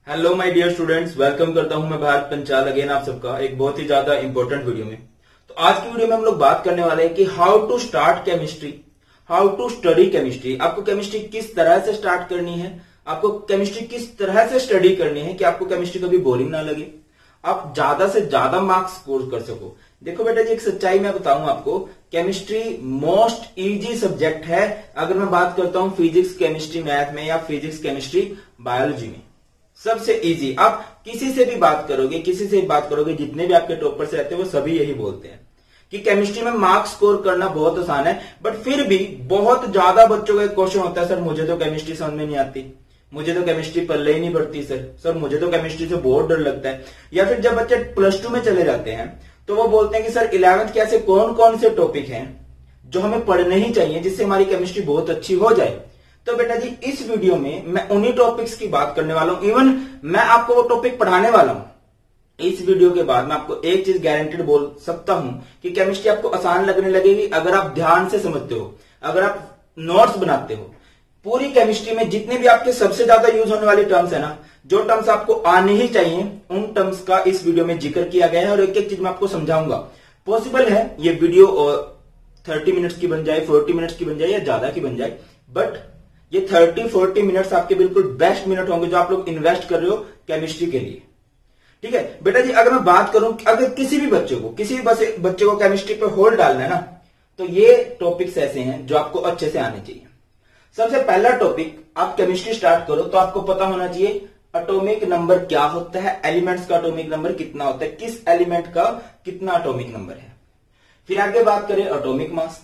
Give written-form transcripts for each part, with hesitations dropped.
Hello my dear students, welcome करता हूं मैं भारत पंचाल अगेन आप सबका एक बहुत ही ज्यादा इंपॉर्टेंट वीडियो में। तो आज की वीडियो में हम लोग बात करने वाले हैं कि how to start chemistry, how to study chemistry. आपको केमिस्ट्री किस तरह से स्टार्ट करनी है, आपको केमिस्ट्री किस तरह से स्टडी करनी है कि आपको केमिस्ट्री कभी बोरिंग ना लगे, आप ज्यादा से ज्यादा मार्क्स स्कोर कर सको। देखो बेटा जी, एक सच्चाई मैं बताऊं आपको, केमिस्ट्री मोस्ट इजी सब्जेक्ट है अगर मैं बात करता हूं फिजिक्स केमिस्ट्री मैथ में या फिजिक्स केमिस्ट्री बायोलॉजी में। सबसे इजी। आप किसी से भी बात करोगे, जितने भी आपके टॉपर्स रहते हैं वो सभी यही बोलते हैं कि केमिस्ट्री में मार्क्स स्कोर करना बहुत आसान है। बट फिर भी बहुत ज्यादा बच्चों का एक क्वेश्चन होता है, सर मुझे तो केमिस्ट्री समझ में नहीं आती, मुझे तो केमिस्ट्री पल्ले ही नहीं पड़ती, सर मुझे तो केमिस्ट्री से बहुत डर लगता है। या फिर जब बच्चे +2 में चले जाते हैं तो वो बोलते हैं कि सर 11th के ऐसे कौन कौन से टॉपिक हैं जो हमें पढ़ने ही चाहिए जिससे हमारी केमिस्ट्री बहुत अच्छी हो जाए। तो बेटा जी, इस वीडियो में मैं उन्हीं टॉपिक्स की बात करने वाला हूं। इवन मैं आपको वो टॉपिक पढ़ाने वाला हूं। इस वीडियो के बाद मैं आपको एक चीज गारंटेड बोल सकता हूं कि केमिस्ट्री आपको आसान लगने लगेगी अगर आप ध्यान से समझते हो, अगर आप नोट्स बनाते हो। पूरी केमिस्ट्री में जितने भी आपके सबसे ज्यादा यूज होने वाली टर्म्स है ना, जो टर्म्स आपको आने ही चाहिए, उन टर्म्स का इस वीडियो में जिक्र किया गया है और एक एक चीज मैं आपको समझाऊंगा। पॉसिबल है ये वीडियो 30 मिनट्स की बन जाए, 40 मिनट्स की बन जाए या ज्यादा की बन जाए, बट ये 30-40 मिनट्स आपके बिल्कुल बेस्ट मिनट होंगे जो आप लोग इन्वेस्ट कर रहे हो केमिस्ट्री के लिए। ठीक है बेटा जी, अगर मैं बात करूं, अगर किसी भी बच्चे को केमिस्ट्री पे होल्ड डालना है ना, तो ये टॉपिक्स ऐसे हैं जो आपको अच्छे से आने चाहिए। सबसे पहला टॉपिक, आप केमिस्ट्री स्टार्ट करो तो आपको पता होना चाहिए एटॉमिक नंबर क्या होता है, एलिमेंट्स का एटॉमिक नंबर कितना होता है, किस एलिमेंट का कितना एटॉमिक नंबर है। फिर आगे बात करें एटॉमिक मास।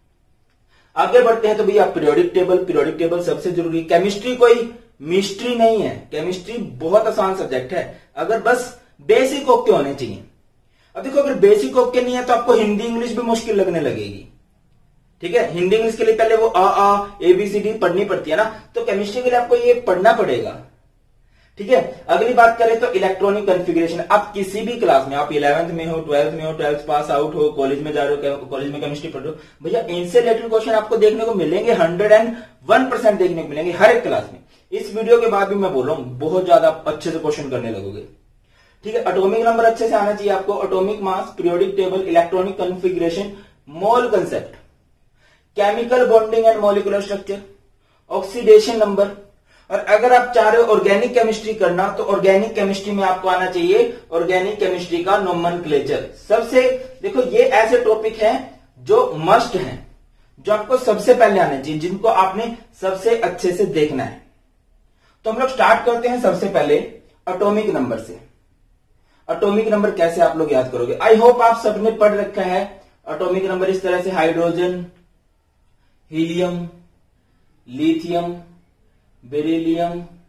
आगे बढ़ते हैं तो भैया पीरियोडिक टेबल सबसे जरूरी। केमिस्ट्री कोई मिस्ट्री नहीं है, केमिस्ट्री बहुत आसान सब्जेक्ट है अगर बस बेसिक ओके होने चाहिए। अब देखो, अगर बेसिक ओके नहीं है तो आपको हिंदी इंग्लिश भी मुश्किल लगने लगेगी। ठीक है, हिंदी इंग्लिश के लिए पहले वो ABCD पढ़नी पड़ती है ना, तो केमिस्ट्री के लिए आपको ये पढ़ना पड़ेगा। ठीक है, अगली बात करें तो इलेक्ट्रॉनिक कॉन्फ़िगरेशन। आप किसी भी क्लास में, आप 11th में हो, 12th पास आउट हो, कॉलेज में जा रहे हो, कॉलेज में केमिस्ट्री पढ़ रहे हो, भैया इनसे रिलेटेड क्वेश्चन आपको देखने को मिलेंगे, 101% देखने को मिलेंगे हर एक क्लास में। इस वीडियो के बाद भी मैं बोल रहा हूं, बहुत ज्यादा अच्छे से क्वेश्चन करने लगोगे। ठीक है, एटॉमिक नंबर अच्छे से आना चाहिए आपको, atomic mass, periodic table, electronic configuration, mole concept, chemical bonding and molecular structure, oxidation number. और अगर आप चाह रहे हो ऑर्गेनिक केमिस्ट्री करना तो ऑर्गेनिक केमिस्ट्री में आपको आना चाहिए ऑर्गेनिक केमिस्ट्री का नोमेनक्लेचर। सबसे देखो, ये ऐसे टॉपिक हैं जो मस्ट हैं, जो आपको सबसे पहले आने चाहिए, जिनको आपने सबसे अच्छे से देखना है। तो हम लोग स्टार्ट करते हैं सबसे पहले एटॉमिक नंबर से। एटॉमिक नंबर कैसे आप लोग याद करोगे? आई होप आप सबने पढ़ रखा है एटॉमिक नंबर इस तरह से: hydrogen, helium, lithium, beryllium,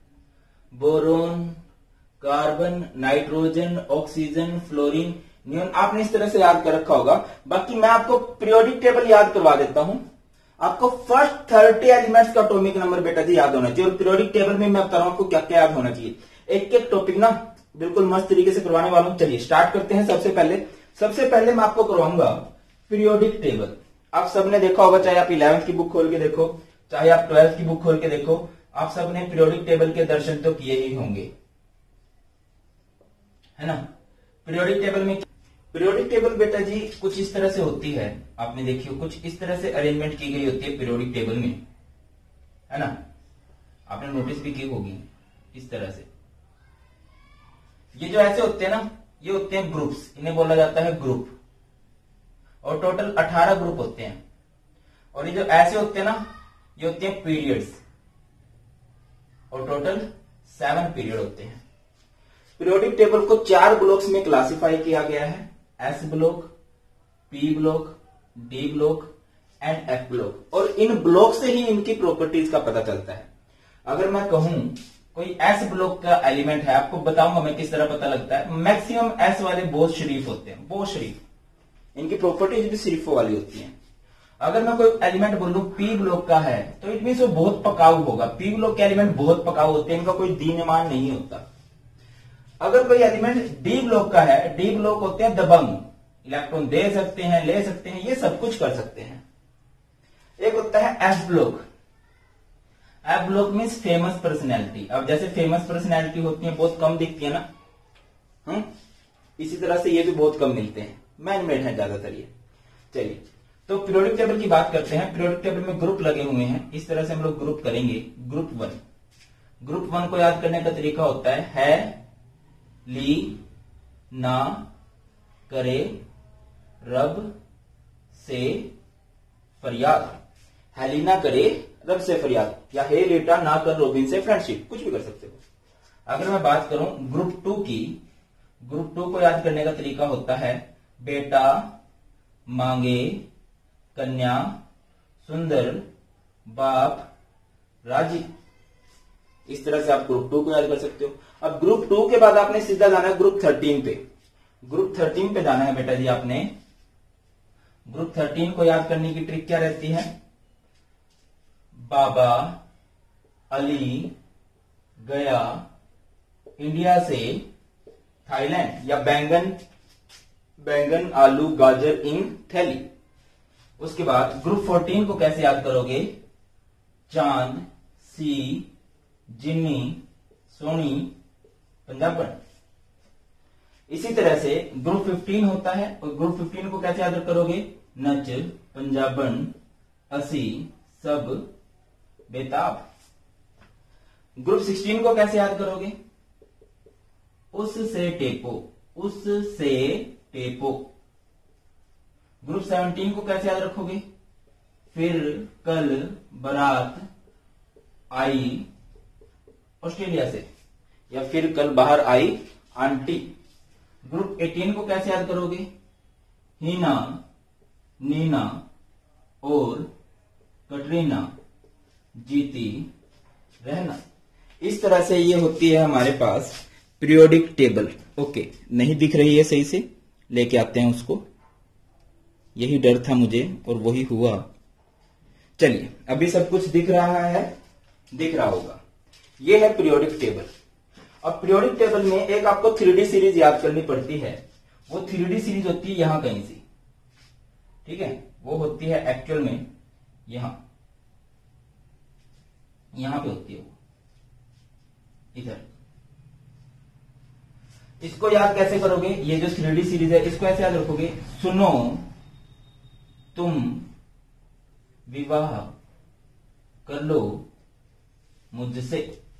boron, carbon, nitrogen, oxygen, fluorine, neon. आपने इस तरह से याद कर रखा होगा। बाकी मैं आपको पीरियोडिक टेबल याद करवा देता हूं। आपको फर्स्ट 30 एलिमेंट्स का एटॉमिक नंबर बेटा जी याद होना चाहिए। और पीरियोडिक टेबल में मैं बता रहा हूं आपको क्या क्या याद होना चाहिए। एक एक टॉपिक ना बिल्कुल मस्त तरीके से करवाने वाला हूं। चलिए स्टार्ट करते हैं। सबसे पहले मैं आपको करवाऊंगा पीरियोडिक टेबल। आप सबने देखा होगा, चाहे आप 11th की बुक खोल के देखो, चाहे आप 12th की बुक खोल के देखो, आप सबने पीरियोडिक टेबल के दर्शन तो किए ही होंगे, है ना। पीरियोडिक टेबल बेटा जी कुछ इस तरह से होती है, आपने देखी हो, कुछ इस तरह से अरेंजमेंट की गई होती है पीरियोडिक टेबल में, है ना। आपने नोटिस भी की होगी इस तरह से। ये जो ऐसे होते हैं ना, ये होते हैं ग्रुप्स, इन्हें बोला जाता है ग्रुप। और टोटल 18 ग्रुप होते हैं। और ये जो ऐसे होते हैं ना, ये होते हैं पीरियड्स। और टोटल 7 पीरियड होते हैं। पीरियोडिक टेबल को 4 ब्लॉक्स में क्लासिफाई किया गया है: S block, P block, D block and F block. और इन ब्लॉक से ही इनकी प्रॉपर्टीज का पता चलता है। अगर मैं कहूं कोई S ब्लॉक का एलिमेंट है, आपको बताऊंगा मैं किस तरह पता लगता है। मैक्सिमम S वाले बहुत शरीफ होते हैं, बहुत शरीफ, इनकी प्रॉपर्टीज भी शरीफों वाली होती हैं। अगर मैं कोई एलिमेंट बोलूं P ब्लॉक का है तो इट मीन्स वो बहुत पकाऊ होगा। P ब्लॉक के एलिमेंट बहुत पकाऊ होते हैं, इनका कोई दीनमान नहीं होता। अगर कोई एलिमेंट D ब्लॉक का है, D ब्लॉक होते हैं दबंग, इलेक्ट्रॉन दे सकते हैं, ले सकते हैं, ये सब कुछ कर सकते हैं। एक होता है F block. F block means famous personality. अब जैसे फेमस पर्सनैलिटी होती है बहुत कम दिखती है ना, इसी तरह से ये भी बहुत कम मिलते हैं, मैन मेड है ज्यादातर ये। चलिए तो पीरियोडिक टेबल की बात करते हैं। पीरियोडिक टेबल में ग्रुप लगे हुए हैं, इस तरह से हम लोग ग्रुप करेंगे। ग्रुप वन, ग्रुप वन को याद करने का तरीका होता है ली ना करे रब से फरियाद। हेलिना करे रब से फरियाद, या हे लेटा ना कर रोबिन से फ्रेंडशिप, कुछ भी कर सकते हो। अगर मैं बात करूं ग्रुप टू की, ग्रुप टू को याद करने का तरीका होता है बेटा मांगे कन्या सुंदर बाप राजी। इस तरह से आप ग्रुप टू को याद कर सकते हो। अब ग्रुप टू के बाद आपने सीधा जाना है ग्रुप 13 पे। ग्रुप 13 पे जाना है बेटा जी आपने। ग्रुप 13 को याद करने की ट्रिक क्या रहती है? बाबा अली गया इंडिया से थाईलैंड, या बैंगन आलू गाजर इन थैली। उसके बाद ग्रुप 14 को कैसे याद करोगे? चांद सी जिन्नी सोनी पंजाबन। इसी तरह से ग्रुप 15 होता है, और ग्रुप 15 को कैसे याद करोगे? नच पंजाबन असी सब बेताब। ग्रुप 16 को कैसे याद करोगे? उससे टेपो, उससे टेपो। ग्रुप 17 को कैसे याद रखोगे? फिर कल बारात आई ऑस्ट्रेलिया से, या फिर कल बाहर आई आंटी। ग्रुप 18 को कैसे याद करोगे? हीना नीना और कटरीना जीती रहना। इस तरह से ये होती है हमारे पास पीरियोडिक टेबल। ओके, नहीं दिख रही है सही से, लेके आते हैं उसको। यही डर था मुझे और वही हुआ। चलिए, अभी सब कुछ दिख रहा है, दिख रहा होगा। ये है पीरियोडिक टेबल। अब पीरियोडिक टेबल में एक आपको 3D सीरीज याद करनी पड़ती है। वो 3D सीरीज होती है यहां कहीं से, ठीक है? वो होती है एक्चुअल में यहां पे होती है वो, इधर। इसको याद कैसे करोगे? ये जो 3D सीरीज है इसको ऐसे याद रखोगे, सुनो तुम विवाह कर लो मुझसे,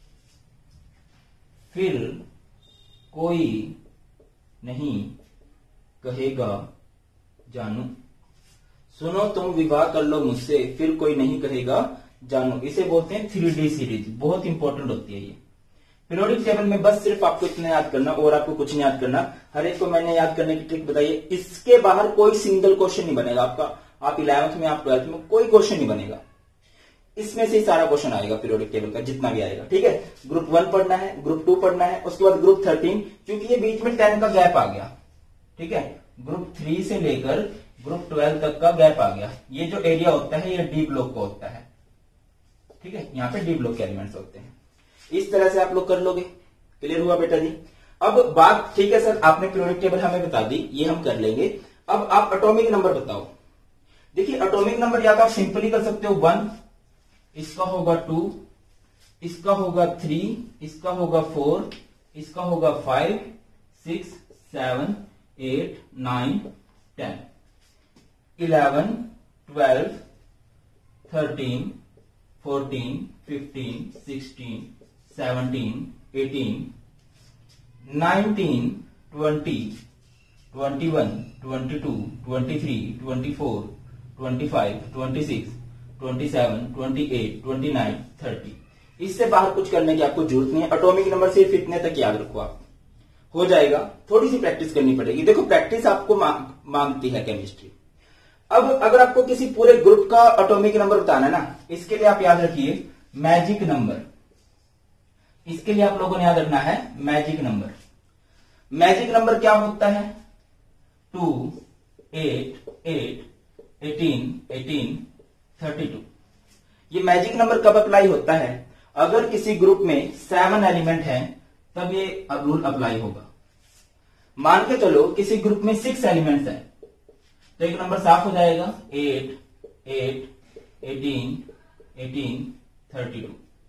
फिर कोई नहीं कहेगा जानू। सुनो तुम विवाह कर लो मुझसे, फिर कोई नहीं कहेगा जानू। इसे बोलते हैं 3D सीरीज। बहुत इंपॉर्टेंट होती है ये पीरियोडिक टेबल में। बस सिर्फ आपको इतना याद करना और आपको कुछ नहीं याद करना। हर एक को मैंने याद करने की ट्रिक बताई है। इसके बाहर कोई सिंगल क्वेश्चन नहीं बनेगा आपका। आप 11th में, आप 12th में, कोई क्वेश्चन नहीं बनेगा। इसमें से ही सारा क्वेश्चन आएगा पीरियोडिक टेबल का, जितना भी आएगा, ठीक है? ग्रुप 1 पढ़ना है, ग्रुप 2 पढ़ना है, उसके बाद ग्रुप 13, क्योंकि ये बीच में 10 का गैप आ गया, ठीक है? ग्रुप 3 से लेकर ग्रुप 12 तक का गैप आ गया। ये जो एरिया होता है ये डी ब्लॉक का होता है, ठीक है? यहाँ पे डी ब्लॉक के एलिमेंट्स होते हैं। इस तरह से आप लोग कर लोगे। क्लियर हुआ बेटा जी? अब बात, ठीक है सर, आपने पीरियोडिक टेबल हमें बता दी, ये हम कर लेंगे। अब आप एटॉमिक नंबर बताओ। देखिए, एटॉमिक नंबर या तो आप सिंपली कर सकते हो 1, इसका होगा 2, इसका होगा 3, इसका होगा 4, इसका होगा 5, 6, 7, 8, 9, 10, 11, 12, 13, 14, 15, 16, 17, 18, 19, 20, 21, 22, 23, 24, 25, 26, 27, 28, 29, 30। इससे बाहर कुछ करने की आपको जरूरत नहीं है। एटॉमिक नंबर सिर्फ इतने तक याद रखो, आप हो जाएगा। थोड़ी सी प्रैक्टिस करनी पड़ेगी। देखो, प्रैक्टिस आपको मांगती है केमिस्ट्री। अब अगर आपको किसी पूरे ग्रुप का एटॉमिक नंबर बताना है ना, इसके लिए आप याद रखिए मैजिक नंबर। इसके लिए आप लोगों ने याद रखना है मैजिक नंबर। मैजिक नंबर क्या होता है? 2, 8, 8, 18, 18, 32। ये मैजिक नंबर कब अप्लाई होता है? अगर किसी ग्रुप में 7 एलिमेंट हैं, तब ये रूल अप्लाई होगा। मान के चलो किसी ग्रुप में 6 एलिमेंट्स हैं, तो एक नंबर साफ हो जाएगा 8, 8, 18, 18, 32।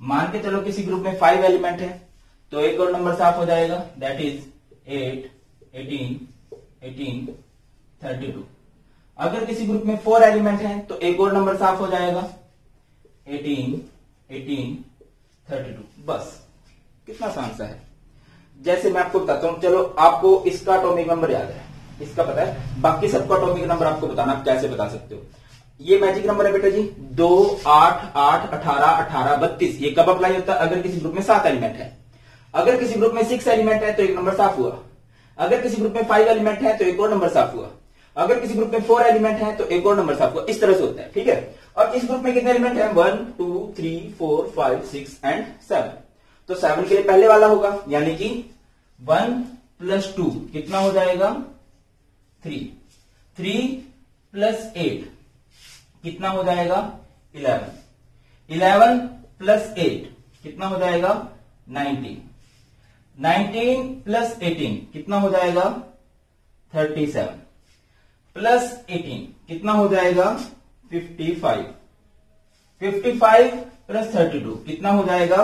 मान के चलो किसी ग्रुप में 5 एलिमेंट है तो एक और नंबर साफ हो जाएगा, दैट इज 8, 18, 18, 32। अगर किसी ग्रुप में 4 एलिमेंट है तो एक और नंबर साफ हो जाएगा, 18, 18, 32। बस कितना आसान सा है। जैसे मैं आपको बताता हूं, चलो आपको इसका एटॉमिक नंबर याद है, इसका पता है, बाकी सबका एटॉमिक नंबर आपको बताना, आप कैसे बता सकते हो। ये मैजिक नंबर है बेटा जी, 2, 8, 8, 18, 18, 32। ये कब अप्लाई होता है? अगर किसी ग्रुप में 7 एलिमेंट है। अगर किसी ग्रुप में 6 एलिमेंट है तो एक नंबर साफ हुआ। अगर किसी ग्रुप में 5 एलिमेंट है तो एक और नंबर साफ हुआ। अगर किसी ग्रुप में 4 एलिमेंट है तो एक और नंबर साफ हुआ। इस तरह से होता है, ठीक है। और इस ग्रुप में कितने एलिमेंट है? 1, 2, 3, 4, 5, 6 एंड 7। तो 7 के लिए पहले वाला होगा, यानी कि 1 + 2 कितना हो जाएगा? 3। 3 + 8 कितना हो जाएगा? 11। 11 + 8 कितना हो जाएगा? 19। 19 + 18 कितना हो जाएगा? 37 + 18 कितना हो जाएगा? 55। 55 + 32 कितना हो जाएगा?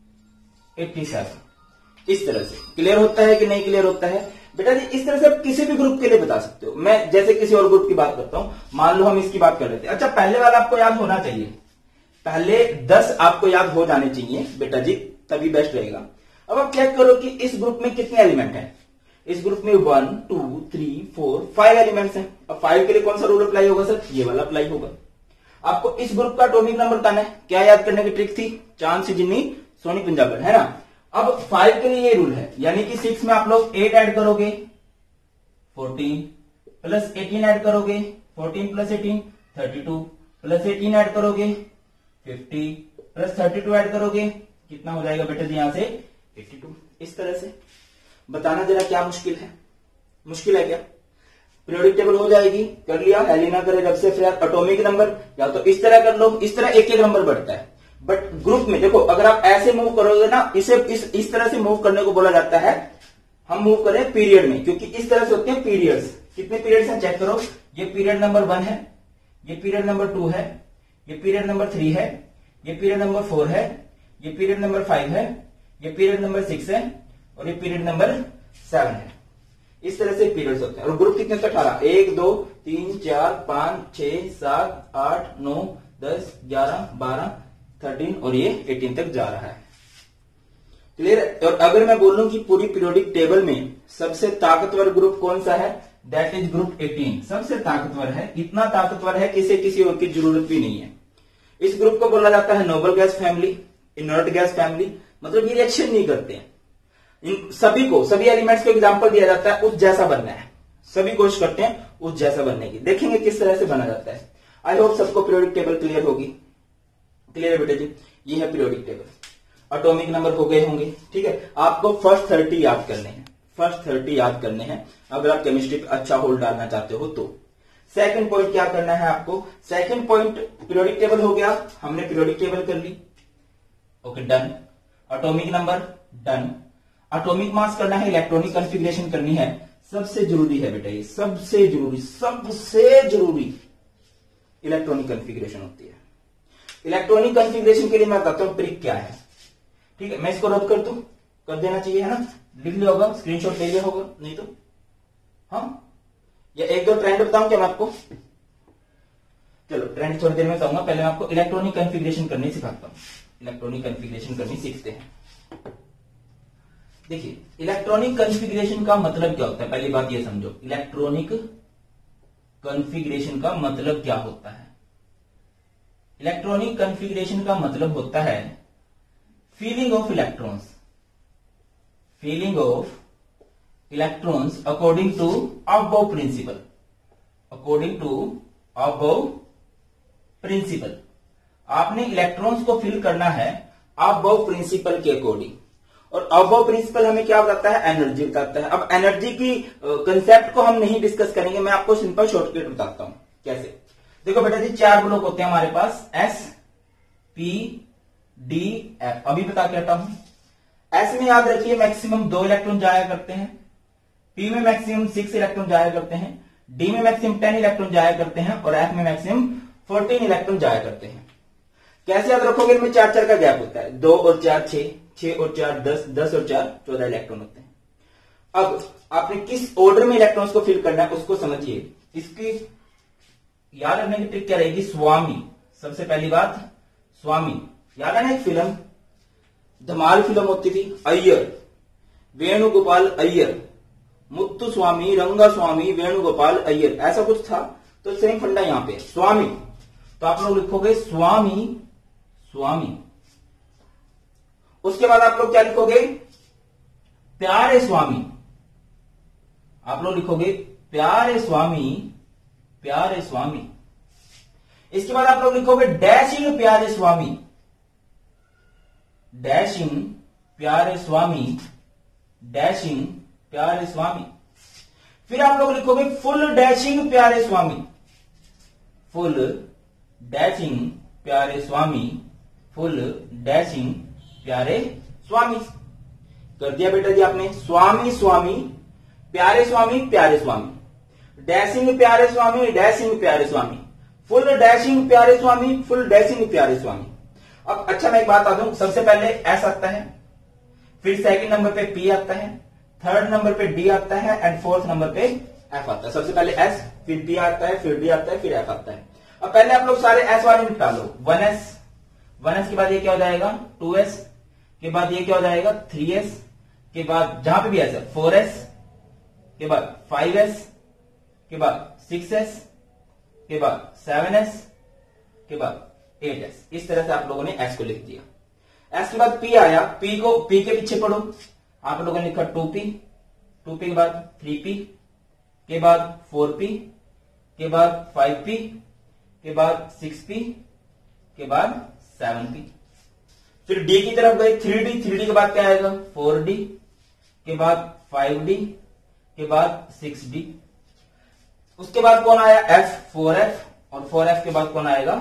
87। इस तरह से क्लियर होता है कि नहीं क्लियर होता है बेटा जी? इस तरह से आप किसी भी ग्रुप के लिए बता सकते हो। मैं जैसे किसी और ग्रुप की बात करता हूं, मान लो हम इसकी बात कर लेते हैं। अच्छा, पहले वाला आपको याद होना चाहिए, पहले 10 आपको याद हो जाने चाहिए बेटा जी, तभी बेस्ट रहेगा। अब आप चेक करो कि इस ग्रुप में कितने एलिमेंट हैं। इस ग्रुप में 1, 2, 3, 4, 5 एलिमेंट्स हैं। अब 5 के लिए कौन सा रूल अप्लाई होगा सर? ये वाला अप्लाई होगा। आपको इस ग्रुप का एटॉमिक नंबर बताना है। क्या याद करने की ट्रिक थी? चांद से जिन्नी सोनी पंजाबन, है ना। अब 5 के लिए ये रूल है, यानी कि 6 में आप लोग 8 ऐड करोगे 14 + 18 ऐड करोगे 14 + 18 32 + 18 ऐड करोगे 50 + 32 ऐड करोगे कितना हो जाएगा बेटा जी? यहां से 82। इस तरह से बताना जरा क्या मुश्किल है? मुश्किल है क्या? पीरियोडिक टेबल हो जाएगी, कर लिया। हेलिना करे जब से फिर एटॉमिक नंबर, या तो इस तरह कर लो, इस तरह एक एक नंबर बढ़ता है। बट ग्रुप में देखो, अगर आप ऐसे मूव करोगे ना, इसे इस तरह से मूव करने को बोला जाता है, हम मूव करें पीरियड में, क्योंकि इस तरह से होते हैं पीरियड्स। कितने पीरियड्स हैं चेक करो। ये पीरियड नंबर 1 है, ये पीरियड नंबर 2 है, ये पीरियड नंबर 3 है, ये पीरियड नंबर 4 है, ये पीरियड नंबर 5 है, ये पीरियड नंबर 6 है और ये पीरियड नंबर 7 है। इस तरह से पीरियड्स होते हैं। और ग्रुप कितने? 18। 1, 2, 3, 4, 5, 6, 7, 8, 9, 10, 11, 12, 13 और ये 18 तक जा रहा है। क्लियर? और अगर मैं बोलूं कि पूरी पीरियोडिक टेबल में सबसे ताकतवर ग्रुप कौन सा है? That is group 18। सबसे ताकतवर है, इतना ताकतवर है कि इसे किसी और की जरूरत भी नहीं है। इस ग्रुप को बोला जाता है noble gas family, inert gas family. मतलब ये रिएक्शन नहीं करते हैं। इन सभी एलिमेंट्स को एग्जांपल दिया जाता है, उस जैसा बनना है। सभी कोशिश करते हैं उस जैसा बनने की। देखेंगे किस तरह से बना जाता है। आई होप सबको पीरियोडिक टेबल क्लियर होगी। क्लियर है बेटा जी? ये है पीरियोडिक टेबल। एटॉमिक नंबर हो गए होंगे, ठीक है। आपको फर्स्ट 30 याद करने हैं, फर्स्ट 30 याद करने हैं अगर आप केमिस्ट्री पे अच्छा होल्ड डालना चाहते हो तो। सेकंड पॉइंट क्या करना है आपको? सेकंड पॉइंट पीरियोडिक टेबल हो गया, हमने पीरियोडिक टेबल कर ली, okay done. Atomic number done. Atomic mass करना है, इलेक्ट्रॉनिक कॉन्फ़िगरेशन करनी है। सबसे जरूरी है बेटा ये, सबसे जरूरी इलेक्ट्रॉनिक कॉन्फ़िगरेशन होती है। इलेक्ट्रॉनिक कॉन्फ़िगरेशन के लिए मैं बताता हूं ट्रिक क्या है, ठीक है। मैं इसको रब कर दूं, कर देना चाहिए, है ना। लिख लिया होगा, स्क्रीनशॉट ले लिया होगा, नहीं तो हाँ। या एक दो ट्रेंड बताऊं क्या मैं आपको? चलो ट्रेंड थोड़ी देर में बताऊंगा, पहले मैं आपको इलेक्ट्रॉनिक कॉन्फ़िगरेशन करनी सिखाता हूं। इलेक्ट्रॉनिक कॉन्फ़िगरेशन करनी सीखते हैं। देखिए, इलेक्ट्रॉनिक कॉन्फ़िगरेशन का मतलब क्या होता है? पहली बात ये समझो, इलेक्ट्रॉनिक कॉन्फ़िगरेशन का मतलब क्या होता है? इलेक्ट्रॉनिक कॉन्फ़िगरेशन का मतलब होता है filling of electrons, filling of electrons according to Aufbau principle, according to Aufbau principle. आपने इलेक्ट्रॉन्स को फिल करना है अबव प्रिंसिपल के अकॉर्डिंग। और अबव प्रिंसिपल हमें क्या बताता है? एनर्जी बताता है। अब एनर्जी की कंसेप्ट को हम नहीं डिस्कस करेंगे, मैं आपको सिंपल शॉर्टकट बताता हूं कैसे। देखो बेटा जी, 4 ब्लॉक होते हैं हमारे पास, एस, पी, डी, एफ। अभी बता के हटा हूं। एस में याद रखिए मैक्सिमम 2 इलेक्ट्रॉन जाया करते हैं, पी में मैक्सिमम 6 इलेक्ट्रॉन जाया करते हैं, डी में मैक्सिमम 10 इलेक्ट्रॉन जाया करते हैं और एफ में मैक्सिमम 14 इलेक्ट्रॉन जाया करते हैं। कैसे याद रखोगे? इनमें 4 का गैप होता है, 2 और 4 6, 6 और 4 10, 10 और 4 14 इलेक्ट्रॉन होते हैं। अब आपने किस ऑर्डर में इलेक्ट्रॉन्स को फिल करना है उसको समझिए। इसकी याद रखने की ट्रिक क्या रहेगी? स्वामी। सबसे पहली बात स्वामी। याद है ना, एक फिल्म धमाल फिल्म होती थी, अय्यर, वेणुगोपाल अय्यर, मुत्तु स्वामी, रंगा स्वामी, वेणुगोपाल अय्यर, ऐसा कुछ था। तो सेम फंडा यहां पे स्वामी। तो आप लोग लिखोगे स्वामी, स्वामी। उसके बाद आप लोग क्या लिखोगे? प्यारे स्वामी। आप लोग लिखोगे प्यारे स्वामी, प्यारे स्वामी। इसके बाद आप लोग लिखोगे डैशिंग प्यारे स्वामी, डैशिंग प्यारे स्वामी, डैशिंग प्यारे स्वामी। फिर आप लोग लिखोगे फुल डैशिंग प्यारे स्वामी, फुल डैशिंग प्यारे स्वामी, फुल डैशिंग प्यारे स्वामी। कर दिया बेटा जी आपने। स्वामी, स्वामी, प्यारे स्वामी, प्यारे स्वामी, डैशिंग प्यारे स्वामी, डैशिंग प्यारे स्वामी, फुल डैशिंग प्यारे स्वामी, फुल डैशिंग प्यारे स्वामी। अब अच्छा मैं एक बात बता दूं, सबसे पहले एस आता है, फिर सेकंड नंबर पे पी आता है, थर्ड नंबर पे डी आता है एंड फोर्थ नंबर पे एफ आता है। सबसे पहले एस, फिर पी आता है, फिर डी आता है, फिर एफ आता है। अब पहले आप लोग सारे एस वाले निपटा लो। 1s, 1s के बाद ये क्या हो जाएगा? 2s के बाद ये क्या हो जाएगा? 3s के बाद जहां पे भी एस है 4s के बाद 5s के बाद 6s के बाद 7s के बाद 8s। इस तरह से आप लोगों ने s को लिख दिया। s के बाद p आया, p के पीछे पढ़ो। आप लोगों ने लिखा 2p, 2p के बाद 3p के बाद 4p के बाद 5p के बाद 6p के बाद 7p। फिर d की तरफ गए 3d, 3d के बाद क्या आएगा? 4d के बाद 5d के बाद 6d। उसके बाद कौन आया? f, 4f, और 4f के बाद कौन आएगा?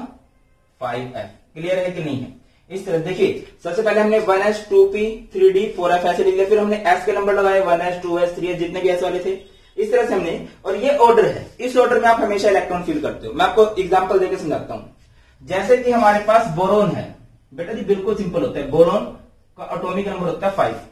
5f। क्लियर है कि नहीं है? इस तरह देखिए, सबसे पहले हमने 1s, 2p, 3d, 4f ऐसे लिख लिया, फिर हमने s के नंबर लगाए 1s, 2s, 3s, जितने भी s वाले थे, इस तरह से हमने। और ये ऑर्डर है, इस ऑर्डर में आप हमेशा इलेक्ट्रॉन फिल करते हो। मैं आपको एग्जांपल देकर समझाता हूं। जैसे कि हमारे पास बोरोन है बेटा जी, बिल्कुल सिंपल होता है। बोरोन का एटॉमिक नंबर होता है 5।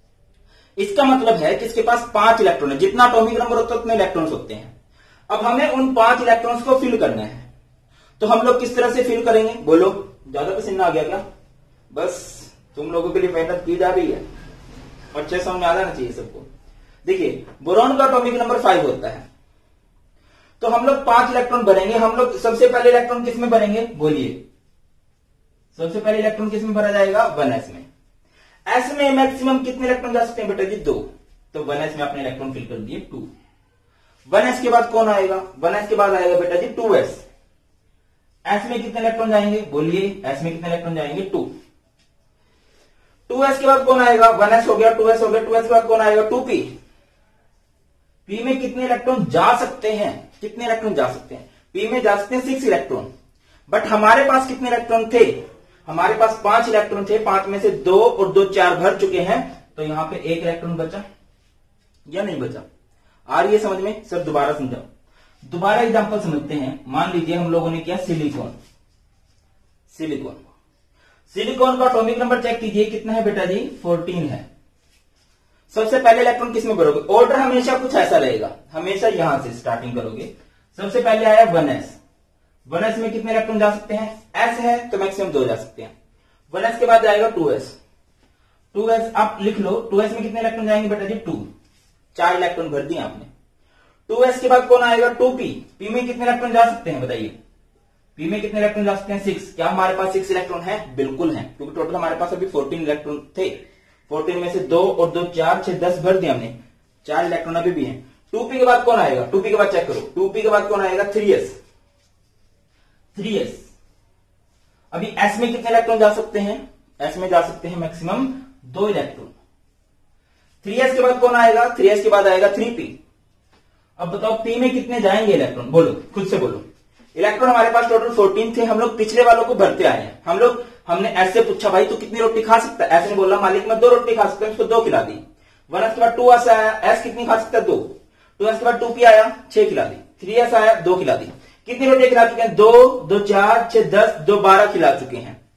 इसका मतलब है कि इसके पास 5 इलेक्ट्रॉन है। जितना एटॉमिक नंबर होता है उतने इलेक्ट्रॉन्स होते हैं। अब हमें उन 5 इलेक्ट्रॉन्स को फिल करना है, तो हम लोग किस तरह से फिल करेंगे? बोलो, ज्यादा पसीना आ गया क्या? बस तुम लोगों के लिए मेहनत की जा रही है, अच्छे समझ आ जाना चाहिए सबको। देखिए, बोरॉन का एटॉमिक नंबर 5 होता है, तो हम लोग 5 इलेक्ट्रॉन भरेंगे। हम लोग सबसे पहले इलेक्ट्रॉन किस में भरेंगे? बोलिए, सबसे पहले इलेक्ट्रॉन किस में भरा जाएगा? 1s में। s में मैक्सिमम कितने इलेक्ट्रॉन जा सकते हैं बेटा जी? 2। तो 1s में आपने इलेक्ट्रॉन फिल कर दिए 2। 1s के बाद कौन आएगा? 1s के बाद आएगा बेटा जी 2s। s में कितने इलेक्ट्रॉन जाएंगे? बोलिए, s में कितने इलेक्ट्रॉन जाएंगे? 2। 2s के बाद कौन आएगा? 1s हो गया, 2s हो गया। 2s के बाद कौन आएगा? 2p। p में कितने इलेक्ट्रॉन जा सकते हैं? कितने इलेक्ट्रॉन जा सकते हैं? p में जा सकते हैं 6 इलेक्ट्रॉन। बट हमारे पास कितने इलेक्ट्रॉन थे? हमारे पास 5 इलेक्ट्रॉन थे। 5 में से 2 और 2 4 भर चुके हैं, तो यहां पे 1 इलेक्ट्रॉन बचा या नहीं बचा? आ रही है समझ में? सर दोबारा समझाओ। दोबारा एग्जांपल समझते हैं। मान लीजिए हम लोगों ने किया सिलिकॉन। सिलिकॉन का एटॉमिक नंबर चेक कीजिए, कितना है बेटा जी? 14 है। सबसे पहले इलेक्ट्रॉन किसमें भरोगे? ऑर्डर हमेशा कुछ ऐसा रहेगा, हमेशा यहां से स्टार्टिंग करोगे। सबसे पहले आया 1s। 1s में कितने इलेक्ट्रॉन जा सकते हैं? s है तो मैक्सिमम 2 जा सकते हैं। 1s के बाद जाएगा 2s। 2s आप लिख लो, 2s में कितने इलेक्ट्रॉन जाएंगे बेटा जी? 2। 4 इलेक्ट्रॉन भर दिए आपने। 2s के बाद कौन आएगा? 2p। p में कितने इलेक्ट्रॉन जा सकते हैं बताइए? p में कितने इलेक्ट्रॉन जा सकते हैं? 6। क्या हमारे पास 6 इलेक्ट्रॉन है? बिल्कुल है, क्योंकि टोटल हमारे पास अभी 14 इलेक्ट्रॉन थे। 14 में से 2 और 2 4 6 10 भर दिए हमने। 4 इलेक्ट्रॉन अभी भी हैं। 2p के बाद कौन आएगा? 2p के बाद चेक करो। 2p के बाद कौन आएगा? 3s। 3s। अभी s में कितने इलेक्ट्रॉन जा सकते हैं? s में जा सकते हैं मैक्सिमम 2 इलेक्ट्रॉन। 3s के बाद कौन आएगा? 3s के बाद आएगा 3p। अब बताओ p में कितने जाएंगे इलेक्ट्रॉन? बोलो, खुद से बोलो। इलेक्ट्रॉन हमारे पास टोटल 14 थे। हम लोग पिछले वालों को भरते आए हैं। हमने एस से पूछा, भाई तू कितनी रोटी खा सकता है? एस ने बोला मालिक मैं 2 रोटी खा सकता हूं, उसको 2 खिला दी। 1s के बाद 2s आया, एस कितनी खा सकता है? 2। 2s के बाद 2p आया, 6 खिला दी। 3s आया, 2 खिला दी। कितनी रोटी खिला चुके हैं? 2 2 4 6 10 2 12 खिला चुके हैं।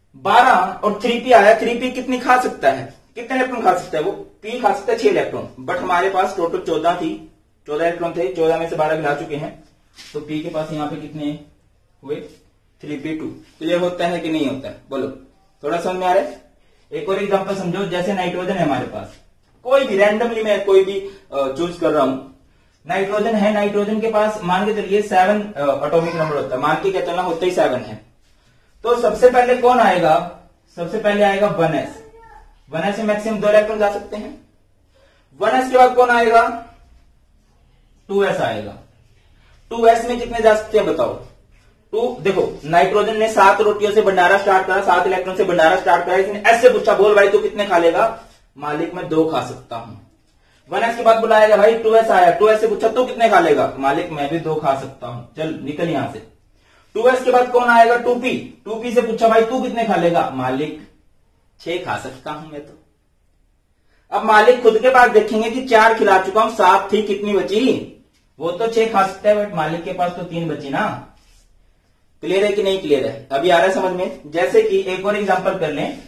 12 और 3p आया। 3p कितनी खा सकता है, कितने इलेक्ट्रॉन खा सकता है वो, p खा सकता है 6 इलेक्ट्रॉन, बट हमारे पास टोटल 14 थी, 14 इलेक्ट्रॉन थे, 14 में से 12 गिरा चुके हैं, तो p के पास यहाँ पे कितने हुए 3p2। क्लियर होता है कि नहीं होता है, बोलो, थोड़ा समझ में आ रहा है। एक और एग्जांपल समझो, जैसे नाइट्रोजन है हमारे पास, कोई भी रैंडमली मैं कोई भी चूज कर रहा हूं, नाइट्रोजन है, नाइट्रोजन के पास मान के चलिए 7 एटॉमिक नंबर होता है, मान के क्या चलना, होता ही 7 है। तो सबसे पहले कौन आएगा, सबसे पहले आएगा 1s, 1s में मैक्सिमम 2 इलेक्ट्रॉन जा सकते हैं। 1s के बाद कौन आएगा, 2s आएगा। 2s में कितने जा सकते हैं बताओ, 2, देखो नाइट्रोजन ने 7 रोटियों से भंडारा स्टार्ट करा, 7 इलेक्ट्रॉन से भंडारा स्टार्ट करा, इसने एस से पूछा बोल भाई तू कितने खा लेगा, मालिक मैं 2 खा सकता हूं। 1s के बाद बुलाएगा भाई 2s आया, 2s से पूछा तू कितने खा लेगा, मालिक मैं भी 2 खा सकता हूं, चल निकल यहां से। 2s के बाद कौन आएगा, 2p, 2p से पूछा भाई तू कितने खा लेगा, मालिक 6 खा सकता हूं मैं तो। अब मालिक खुद के पास देखेंगे कि 4 खिला चुका हूं, 7 थी, कितनी बची, वो तो 6 खा सकता है, बट मालिक के पास तो 3 बची ना। क्लियर है कि नहीं क्लियर है, अभी आ रहा है समझ में। जैसे कि एक और एग्जांपल कर लें,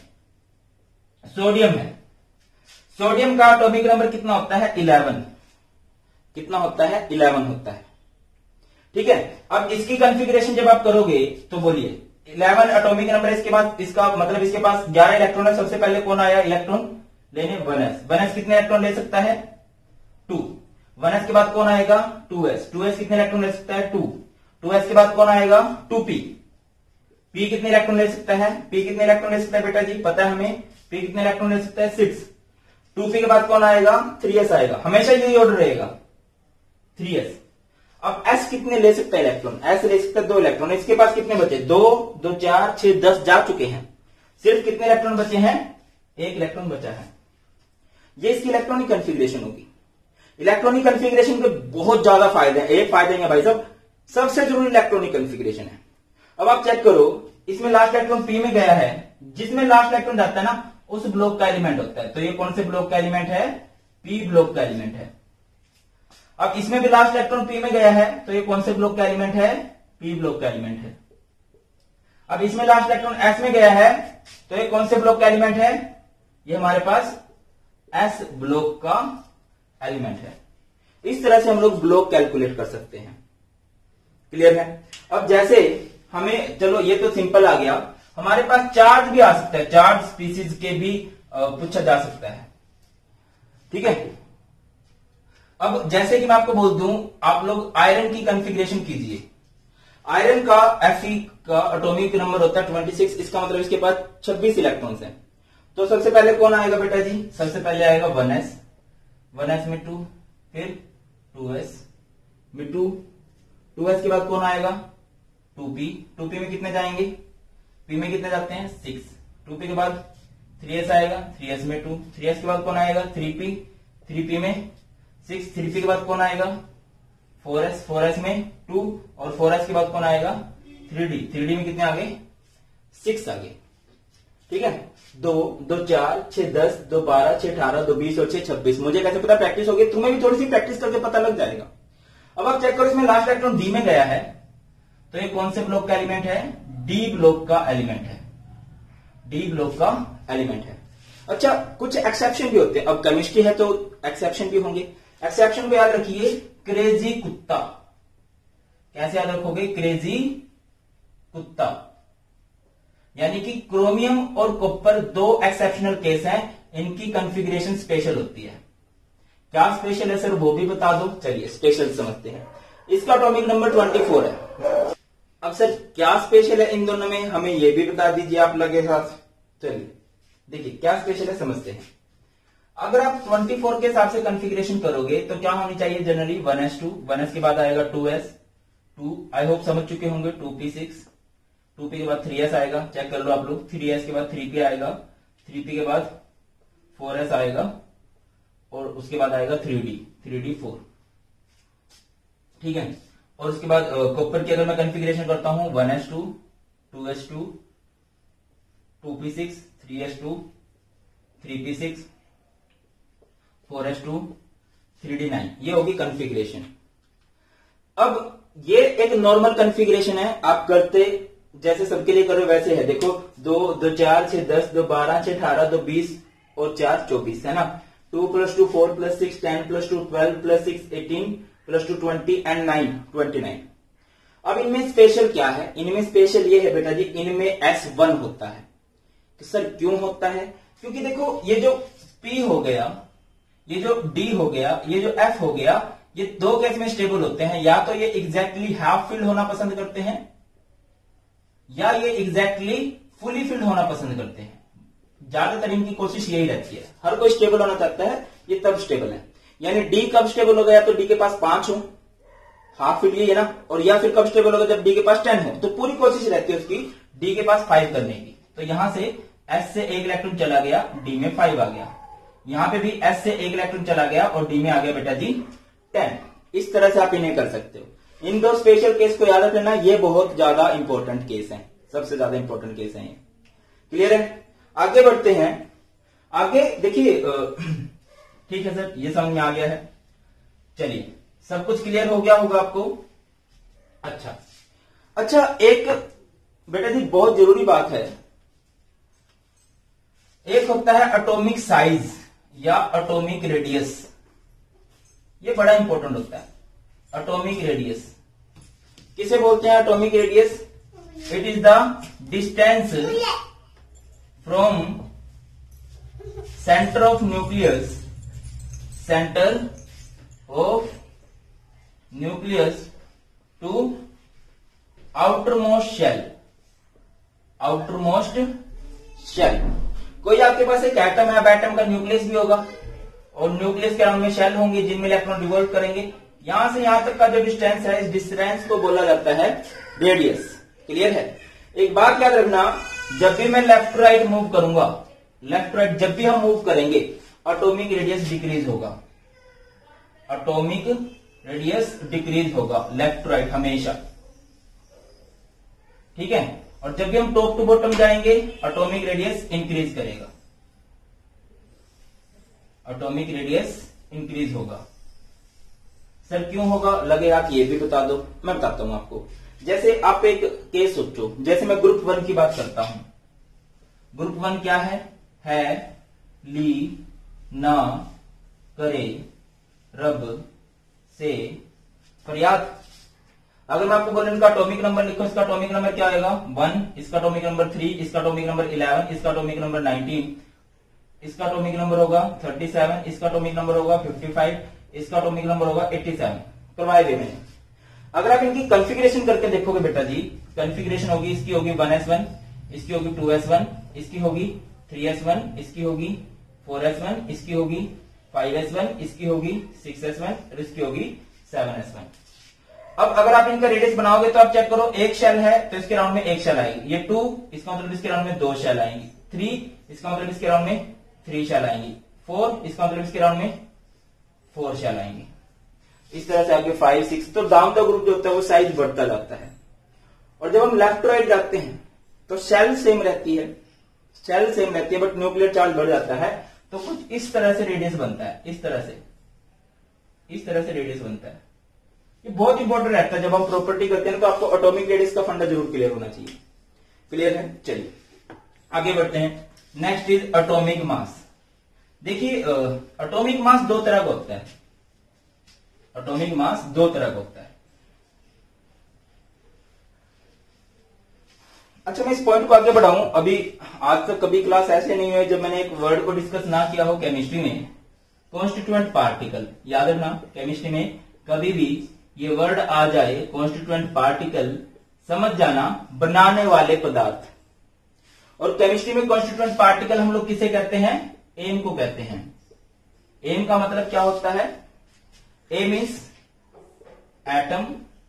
सोडियम है, सोडियम का एटॉमिक नंबर कितना होता है 11, कितना होता है 11 होता है, ठीक है। अब इसकी कॉन्फ़िगरेशन जब आप करोगे तो बोलिए 11 एटॉमिक नंबर, इसके बाद इसका मतलब इसके पास 11 इलेक्ट्रॉन है। सबसे पहले कौन आया इलेक्ट्रॉन लेने, 1s, 1s कितने इलेक्ट्रॉन ले सकता है 2, 1s के बाद कौन आएगा 2s, 2s कितने इलेक्ट्रॉन ले सकता है 2, 2s के बाद कौन आएगा 2p, p कितने इलेक्ट्रॉन ले सकता है, p कितने इलेक्ट्रॉन ले सकता है बेटा जी, पता है हमें, p कितने इलेक्ट्रॉन ले सकता है 6, 2p के बाद कौन आएगा 3s आएगा, हमेशा यही ऑर्डर रहेगा 3s। अब s कितने ले सकता है इलेक्ट्रॉन, s ले सकता है 2 इलेक्ट्रॉन, इसके पास कितने बचे 2, 2 4 6 10 जा चुके हैं, सिर्फ कितने इलेक्ट्रॉन बचे हैं 1 इलेक्ट्रॉन बचा है। ये इसकी इलेक्ट्रॉनिक कॉन्फ़िगरेशन होगी। इलेक्ट्रॉनिक कॉन्फ़िगरेशन के बहुत ज्यादा फायदे हैं, एक फायदा नहीं है भाई साहब, सबसे जरूरी इलेक्ट्रॉनिक कॉन्फ़िगरेशन है। अब आप चेक करो, इसमें लास्ट इलेक्ट्रॉन p में गया है, जिसमें लास्ट इलेक्ट्रॉन जाता है ना उस ब्लॉक का एलिमेंट होता है, तो ये कौन से ब्लॉक का एलिमेंट है, p ब्लॉक का एलिमेंट है। अब इसमें भी लास्ट इलेक्ट्रॉन p में गया है, तो ये कौन से ब्लॉक का एलिमेंट है, p ब्लॉक का एलिमेंट है। अब इसमें लास्ट इलेक्ट्रॉन s में गया है, तो ये कौन से ब्लॉक का एलिमेंट है, ये हमारे पास s ब्लॉक का एलिमेंट है। इस तरह से हम लोग ब्लॉक कैलकुलेट कर सकते हैं। क्लियर है। अब जैसे हमें, चलो ये तो सिंपल आ गया, हमारे पास चार्ज भी आ सकता है, चार्ज स्पीसीज के भी पूछा जा सकता है, ठीक है। अब जैसे कि मैं आपको बोल दूं, आप लोग आयरन की कॉन्फ़िगरेशन कीजिए। आयरन का Fe का एटॉमिक नंबर होता है 26, इसका मतलब इसके पास 26 इलेक्ट्रॉन्स हैं। तो सबसे पहले कौन आएगा बेटा जी, सबसे पहले आएगा 1s, 1s में 2, फिर 2s में 2, 2s के बाद कौन आएगा 2p, 2p में कितने जाएंगे, p में कितने जाते हैं 6, 2p के बाद 3s आएगा, 3s में 2, 3s के बाद कौन आएगा 3p, 3p में 6, 3p के बाद कौन आएगा 4s, 4s में 2, और 4s के बाद कौन आएगा 3d, 3d में कितने आगे 6 आगे, ठीक है। 2, 2 4 6 10, 2 12, 6 18, 2 20 और 6 26। मुझे कैसे पता, प्रैक्टिस होगी, तुम्हें भी थोड़ी सी प्रैक्टिस करके पता लग जाएगा। अब आप चेक करो, इसमें लास्ट इलेक्ट्रॉन d में गया है, तो ये कौन से ब्लॉक का एलिमेंट है, d ब्लॉक का एलिमेंट है, d ब्लॉक का एलिमेंट है। अच्छा, कुछ एक्सेप्शन भी होते हैं, अब केमिस्ट्री है तो एक्सेप्शन भी होंगे। एक्सेप्शन को याद रखिए, क्रेजी कुत्ता, कैसे याद रखोगे, क्रेजी कुत्ता, यानी कि क्रोमियम और कॉपर 2 एक्सेप्शनल केस हैं, इनकी कॉन्फ़िगरेशन स्पेशल होती है। क्या स्पेशल है सर, वो भी बता दो, चलिए स्पेशल समझते हैं। इसका एटॉमिक नंबर 24 है। अब सर क्या स्पेशल है इन दोनों में, हमें ये भी बता दीजिए आप लगे साथ। चलिए देखिए क्या स्पेशल है समझते हैं। अगर आप 24 के हिसाब से कॉन्फ़िगरेशन करोगे तो क्या होनी चाहिए, जनरली 1s2, 1s के बाद आएगा 2s, 2 आई होप समझ चुके होंगे, 2p6, 2p के बाद 3s आएगा, चेक कर लो आप लोग, 3s के बाद 3p आएगा, 3p के बाद 4s आएगा, और उसके बाद आएगा 3d4, ठीक है। और उसके बाद कॉपर की अगर मैं कॉन्फ़िगरेशन करता हूं 1s2, 2s2, 2p6, 3s2, 3p6, 4s2, 3d9, ये होगी कॉन्फ़िगरेशन। अब ये एक नॉर्मल कॉन्फ़िगरेशन है, आप करते जैसे सबके लिए करो वैसे है। देखो 2 2 4 6 10 2 12 6 18 2 20 और 4 24 है ना। 2 + 2 4 + 6 10 + 2 12 + 6 18 + 2 20 एंड 9 29। अब इनमें स्पेशल क्या है? इनमें स्पेशल ये है बेटा जी, इनमें S1 होता है। तो सर क्यों होता है? क्योंकि देखो ये जो P हो गया, ये जो D हो गया, ये जो F हो गया, ये दो केस में स्टेबल होते हैं। या तो ये एग्जैक्टली हाफ फिल्ड होना पसंद करते हैं या ये एग्जैक्टली फुली फिल्ड होना पसंद करते हैं। ज्यादातर इनकी कोशिश यही रहती है। हर कोई स्टेबल होना चाहता है, ये तब स्टेबल है। यानी डी कब स्टेबल हो गया? तो डी के पास 5 हो, हाफ फिल्ड ये है ना। और या फिर कब स्टेबल होगा? जब डी के पास 10 हो। तो पूरी कोशिश रहती है उसकी डी के पास 5 करने की। तो यहां से एस से 1 इलेक्ट्रॉन चला गया, डी में 5 आ गया। यहां पे भी एस से 1 इलेक्ट्रॉन चला गया और डी में आ गया बेटा जी 10। इस तरह से आप इन्हें कर सकते हो। इन दो स्पेशल केस को याद रखना, ये बहुत ज्यादा इंपॉर्टेंट केस है, सबसे ज्यादा इंपॉर्टेंट केस है ये। क्लियर है? आगे बढ़ते हैं। आगे देखिए, ठीक है सर, ये समझ में आ गया है। चलिए, सब कुछ क्लियर हो गया होगा आपको। अच्छा, एक बेटा जी बहुत जरूरी बात है। एक होता है एटॉमिक साइज या एटॉमिक रेडियस। ये बड़ा इंपॉर्टेंट होता है। एटॉमिक रेडियस किसे बोलते हैं? Atomic radius, it is the distance from centre of nucleus, centre of nucleus to outermost shell, outermost shell. कोई आपके पास एक एटम है, अब एटम का न्यूक्लियस भी होगा और न्यूक्लियस के अराउंड में शेल होंगे जिनमें इलेक्ट्रॉन रिवॉल्व करेंगे। यहां से यहां तक का जो डिस्टेंस है, इस डिस्टेंस को बोला जाता है रेडियस। क्लियर है? एक बात याद रखना, जब भी मैं लेफ्ट राइट मूव करूंगा, लेफ्ट राइट जब भी हम मूव करेंगे, एटॉमिक रेडियस डिक्रीज होगा। एटॉमिक रेडियस डिक्रीज होगा लेफ्ट टू राइट हमेशा। ठीक है? और जब भी हम टॉप टू बॉटम जाएंगे, एटॉमिक रेडियस इंक्रीज करेगा, एटॉमिक रेडियस इंक्रीज होगा। सर क्यों होगा? लगेगा कि ये भी बता दो। मैं बताता हूं आपको। जैसे आप एक केस सोचो, जैसे मैं ग्रुप 1 की बात करता हूं। ग्रुप 1 क्या है? ली, ना, करे, रब, से, फरियाद। अगर मैं आपको बोलूं इनका एटॉमिक नंबर लिखो, इसका एटॉमिक नंबर क्या आएगा? 1, इसका एटॉमिक नंबर 3, इसका एटॉमिक नंबर 11, इसका एटॉमिक नंबर 19, इसका एटॉमिक नंबर होगा 37, इसका एटॉमिक नंबर होगा 55, इसका एटॉमिक नंबर होगा 87। करवाए थे मैंने। अगर आप इनकी कॉन्फ़िगरेशन करके देखोगे बेटा जी, कॉन्फ़िगरेशन होगी, इसकी होगी 1s1, इसकी होगी 2s1, इसकी होगी 3s1, इसकी होगी 4s1, इसकी होगी 5s1, इसकी होगी 6s1 और इसकी होगी 7s1। अब अगर आप इनका रेडियस बनाओगे तो आप चेक करो, एक शेल है तो इसके राउंड में एक शेल आएगी। ये 2, इसका मतलब इसके राउंड में 2 शेल आएंगी। 3, इसका मतलब इसके राउंड में 3 शेल आएंगी। 4, इसका मतलब इसके राउंड में 4 शेल आएंगी। इस तरह से आगे 5, 6, तो डाउन द ग्रुप जो होता है वो साइज बढ़ता जाता है। और जब हम लेफ्ट टू राइट जाते हैं तो शेल सेम रहती है, शेल सेम रहती है, बट न्यूक्लियर चार्ज बढ़ जाता है। तो कुछ इस तरह से रेडियस बनता है, इस तरह से रेडियस बनता है। ये बहुत इंपॉर्टेंट रहता है। जब हम प्रॉपर्टी करते हैं तो आपको एटॉमिक रेडियस का फंडा जरूर क्लियर होना चाहिए। क्लियर है? चलिए आगे बढ़ते हैं। Next is atomic mass. देखिए, एटॉमिक मास 2 तरह का होता है। एटॉमिक मास 2 तरह का होता है। अच्छा, मैं इस पॉइंट को आगे बढ़ाऊं। अभी आज तक कभी क्लास ऐसे नहीं हुई जब मैंने एक वर्ड को डिस्कस ना किया हो केमिस्ट्री में, कॉन्स्टिट्यूएंट पार्टिकल। याद रखना, केमिस्ट्री में कभी भी ये वर्ड आ जाए, कॉन्स्टिट्यूएंट पार्टिकल, समझ जाना बनाने वाले पदार्थ। और केमिस्ट्री में कॉन्स्टिट्यूएंट पार्टिकल हम लोग किसे कहते हैं? एम को कहते हैं। एम का मतलब क्या होता है? A means atom,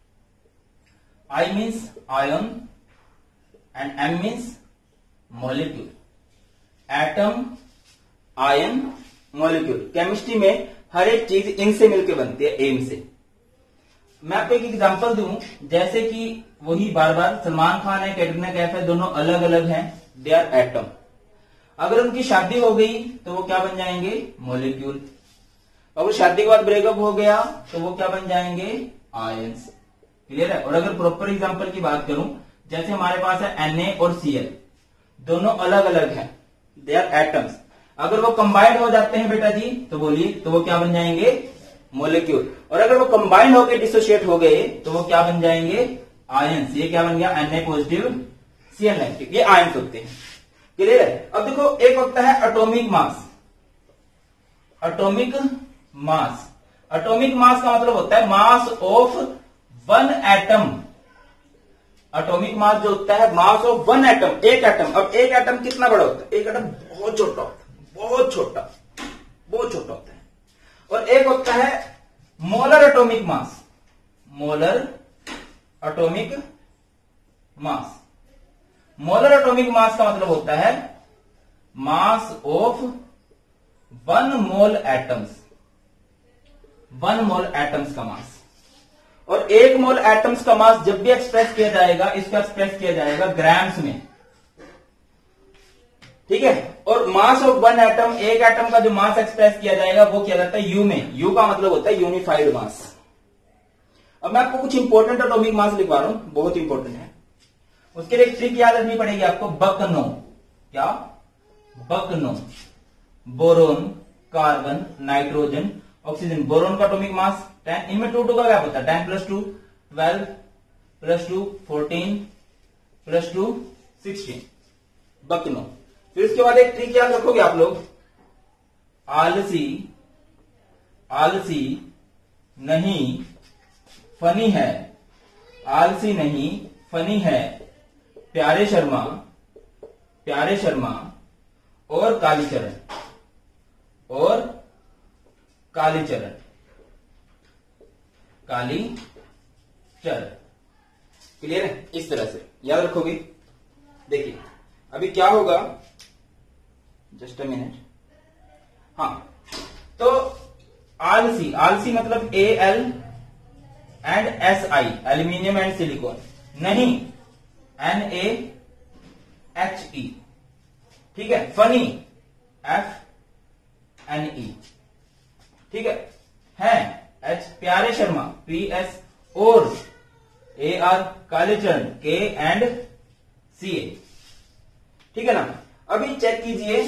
I means ion and M means molecule. Atom, ion, molecule. Chemistry में हर एक चीज इनसे मिलकर बनती है, एम से। मैं आपको एक एग्जांपल दूं, जैसे कि वही बार बार सलमान खान है, कैटरीना कैफ है, दोनों अलग अलग हैं, दे आर एटम। अगर उनकी शादी हो गई तो वो क्या बन जाएंगे? मॉलिक्यूल। अगर शादी के बाद ब्रेकअप हो गया तो वो क्या बन जाएंगे? आयंस। क्लियर है? और अगर प्रॉपर एग्जांपल की बात करूं, जैसे हमारे पास है Na और Cl, दोनों अलग अलग हैं, दे आर एटम्स। अगर वो कंबाइंड हो जाते हैं बेटा जी तो बोलिए, तो वो क्या बन जाएंगे? मॉलिक्यूल। और अगर वो कंबाइंड होकर डिसोशिएट हो गए तो वो क्या बन जाएंगे? आयंस। ये क्या बन गया? Na पॉजिटिव Cl नेगेटिव, ये आयंस होते हैं। क्लियर है? अब देखो, एक होता है atomic mass. Atomic mass, atomic mass का मतलब होता है mass of one atom. Atomic mass जो होता है मास ऑफ वन एटम, एक एटम। अब एक एटम कितना बड़ा होता है? एक एटम बहुत छोटा होता है, बहुत छोटा, बहुत छोटा होता है। और एक होता है molar atomic mass. Molar atomic mass, molar atomic mass का मतलब होता है mass of one mole atoms, one mole atoms का मास। और एक मोल एटम्स का मास जब भी एक्सप्रेस किया जाएगा, इसको एक्सप्रेस किया जाएगा ग्राम्स में, ठीक है। और मास ऑफ वन एटम, एक एटम का जो मास एक्सप्रेस किया जाएगा वो किया जाता है यू में। यू का मतलब होता है यूनिफाइड मास। अब मैं आपको कुछ इंपॉर्टेंट एटॉमिक मास लिखवा रहा हूं, बहुत इंपॉर्टेंट है। उसके लिए एक ट्रिक याद रखनी पड़ेगी आपको, बकनो। क्या? बकनो। Boron, carbon, nitrogen, oxygen. Boron का एटॉमिक मास 10, इनमें 2 का गैप होता है, 10 + 2 12 + 2 14 + 2 16, बकनो। फिर उसके बाद एक ट्रिक याद रखोगे आप लोग, आलसी, आलसी नहीं फनी है, आलसी नहीं फनी है, प्यारे शर्मा, प्यारे शर्मा और कालीचरण, और कालीचरण, कालीचरण। क्लियर है? इस तरह से याद रखोगे। देखिए अभी क्या होगा, जस्ट अ मिनट। हाँ, तो आलसी, आलसी मतलब Al and Si, aluminium and silicon. नहीं, NaHe, ठीक है। फनी, FNE, ठीक है। H, प्यारे शर्मा, PS, और AR, Kalicharan, K and Ca, ठीक है ना। अभी चेक कीजिए,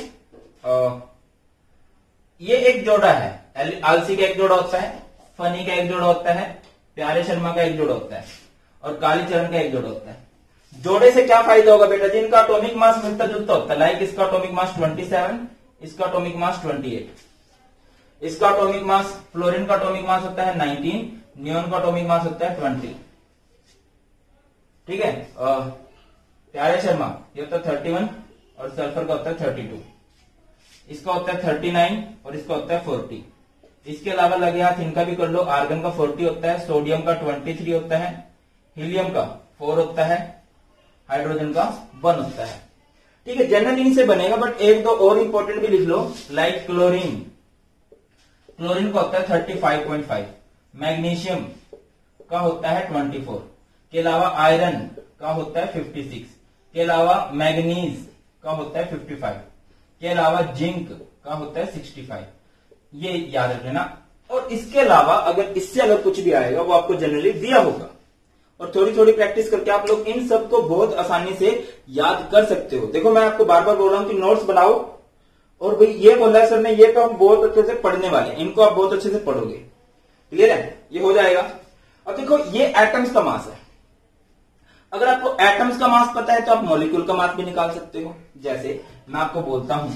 ये एक जोड़ा है, आलसी का एक जोड़ा होता है, फनी का एक जोड़ा होता है, प्यारे शर्मा का एक जोड़ा होता है, और कालीचरण का एक जोड़ा होता है। जोड़े से क्या फायदा होगा बेटा जी? इनका एटॉमिक मास मिलता जुलता होता है। लाइक इसका एटॉमिक मास 27, इसका एटॉमिक मास 28, इसका एटॉमिक मास, फ्लोरीन का एटॉमिक मास होता है 19, नियोन का एटॉमिक मास होता है 20, ठीक है। प्यारे शर्मा ये होता है 31, और सल्फर का होता है 32, इसका होता है 39, और इसका होता है 40। इसके अलावा लगे हाथ इनका भी कर लो। आर्गन का 40 होता है, सोडियम का 23 होता है, हीलियम का 4 होता है, हाइड्रोजन का 1 होता है, ठीक है। जनरल इनसे बनेगा, बट एक दो और इंपॉर्टेंट भी लिख लो। लाइक क्लोरीन, क्लोरीन का होता है 35.5, मैग्नीशियम का होता है 24, के अलावा आयरन का होता है 56, के अलावा मैग्नीज का होता है 55, के अलावा जिंक का होता है 65। ये याद रख लेना। और इसके अलावा इससे अगर कुछ भी आएगा वो आपको जनरली दिया होगा, और थोड़ी थोड़ी प्रैक्टिस करके आप लोग इन सब को बहुत आसानी से याद कर सकते हो। देखो मैं आपको बार बार बोल रहा हूं कि नोट्स बनाओ, और भाई ये बोला है सर ने, ये तो हम बहुत अच्छे से पढ़ने वाले हैं, इनको आप बहुत अच्छे से पढ़ोगे। क्लियर है? ये हो जाएगा। अब देखो ये एटम्स का मास है। अगर आपको एटम्स का मास पता है तो आप मॉलिक्यूल का मास भी निकाल सकते हो। जैसे मैं आपको बोलता हूं,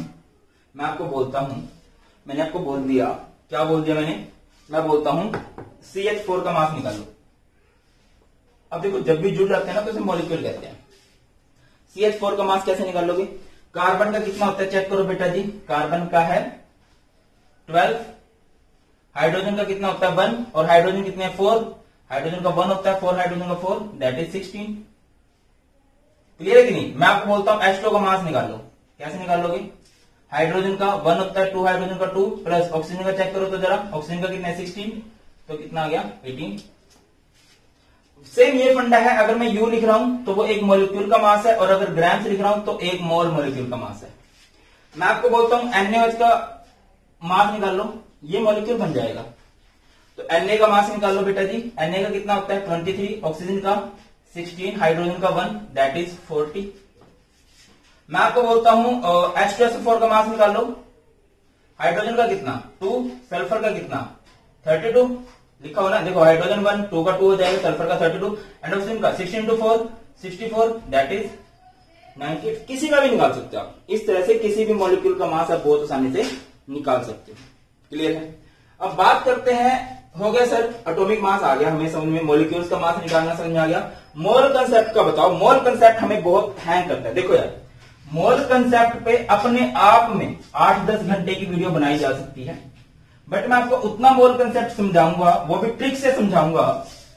मैंने आपको बोल दिया, क्या बोल दिया मैंने? मैं बोलता हूं CH4 का मास निकालो। अब देखो जब भी जुड़ रखते हैं ना तो इसे मॉलिक्यूल कहते हैं। CH4 का मास कैसे निकालोगे? कार्बन का कितना होता है चेक करो बेटा जी। कार्बन का है 12, हाइड्रोजन का कितना होता है 1, और हाइड्रोजन कितने हैं 4, हाइड्रोजन का 1 होता है, 4 हाइड्रोजन का 4, दैट इज 16। क्लियर है कि नहीं? मैं आपको बोलता हूं H2 का मास निकालो। कैसे निकालोगे? हाइड्रोजन का 1 होता है, 2 हाइड्रोजन का 2, प्लस ऑक्सीजन का चेक करो तो जरा, ऑक्सीजन का कितना है 16, तो कितना आ गया 18। सेम ये फंडा है, अगर मैं यू लिख रहा हूं तो वो एक मॉलिक्यूल का मास है, और अगर ग्राम से लिख रहा हूं तो एक मोल मॉलिक्यूल का मास है। मैं आपको बोलता हूं NaOH का मास निकाल लो, ये मॉलिक्यूल बन जाएगा। तो Na का मास निकाल लो बेटा जी। Na का कितना होता है 23, ऑक्सीजन का 16, हाइड्रोजन का 1 दैट इज 40। मैं आपको बोलता हूं H2SO4 का मास निकाल लो। हाइड्रोजन का कितना 2, सल्फर का कितना 32 लिखा हो ना, देखो हाइड्रोजन 1, 2 का 2 हो जाएगा, सल्फर का 32 एंड ऑक्सीजन का 16 into 4 64 दैट इज 98। किसी का भी निकाल सकते हो आप। इस तरह से किसी भी मॉलिक्यूल का मास आप बहुत आसानी से निकाल सकते हो। क्लियर है। अब बात करते हैं, हो गया सर एटॉमिक मास आ गया हमें समझ में, मॉलिक्यूल्स का मास निकालना समझ में आ गया। मोल कंसेप्ट का बताओ। मोल कंसेप्ट हमें बहुत हैंग करता है। देखो यार, मोल कंसेप्ट पे अपने आप में 8-10 घंटे की वीडियो बनाई जा सकती है, बट मैं आपको उतना मोल कंसेप्ट समझाऊंगा, वो भी ट्रिक से समझाऊंगा,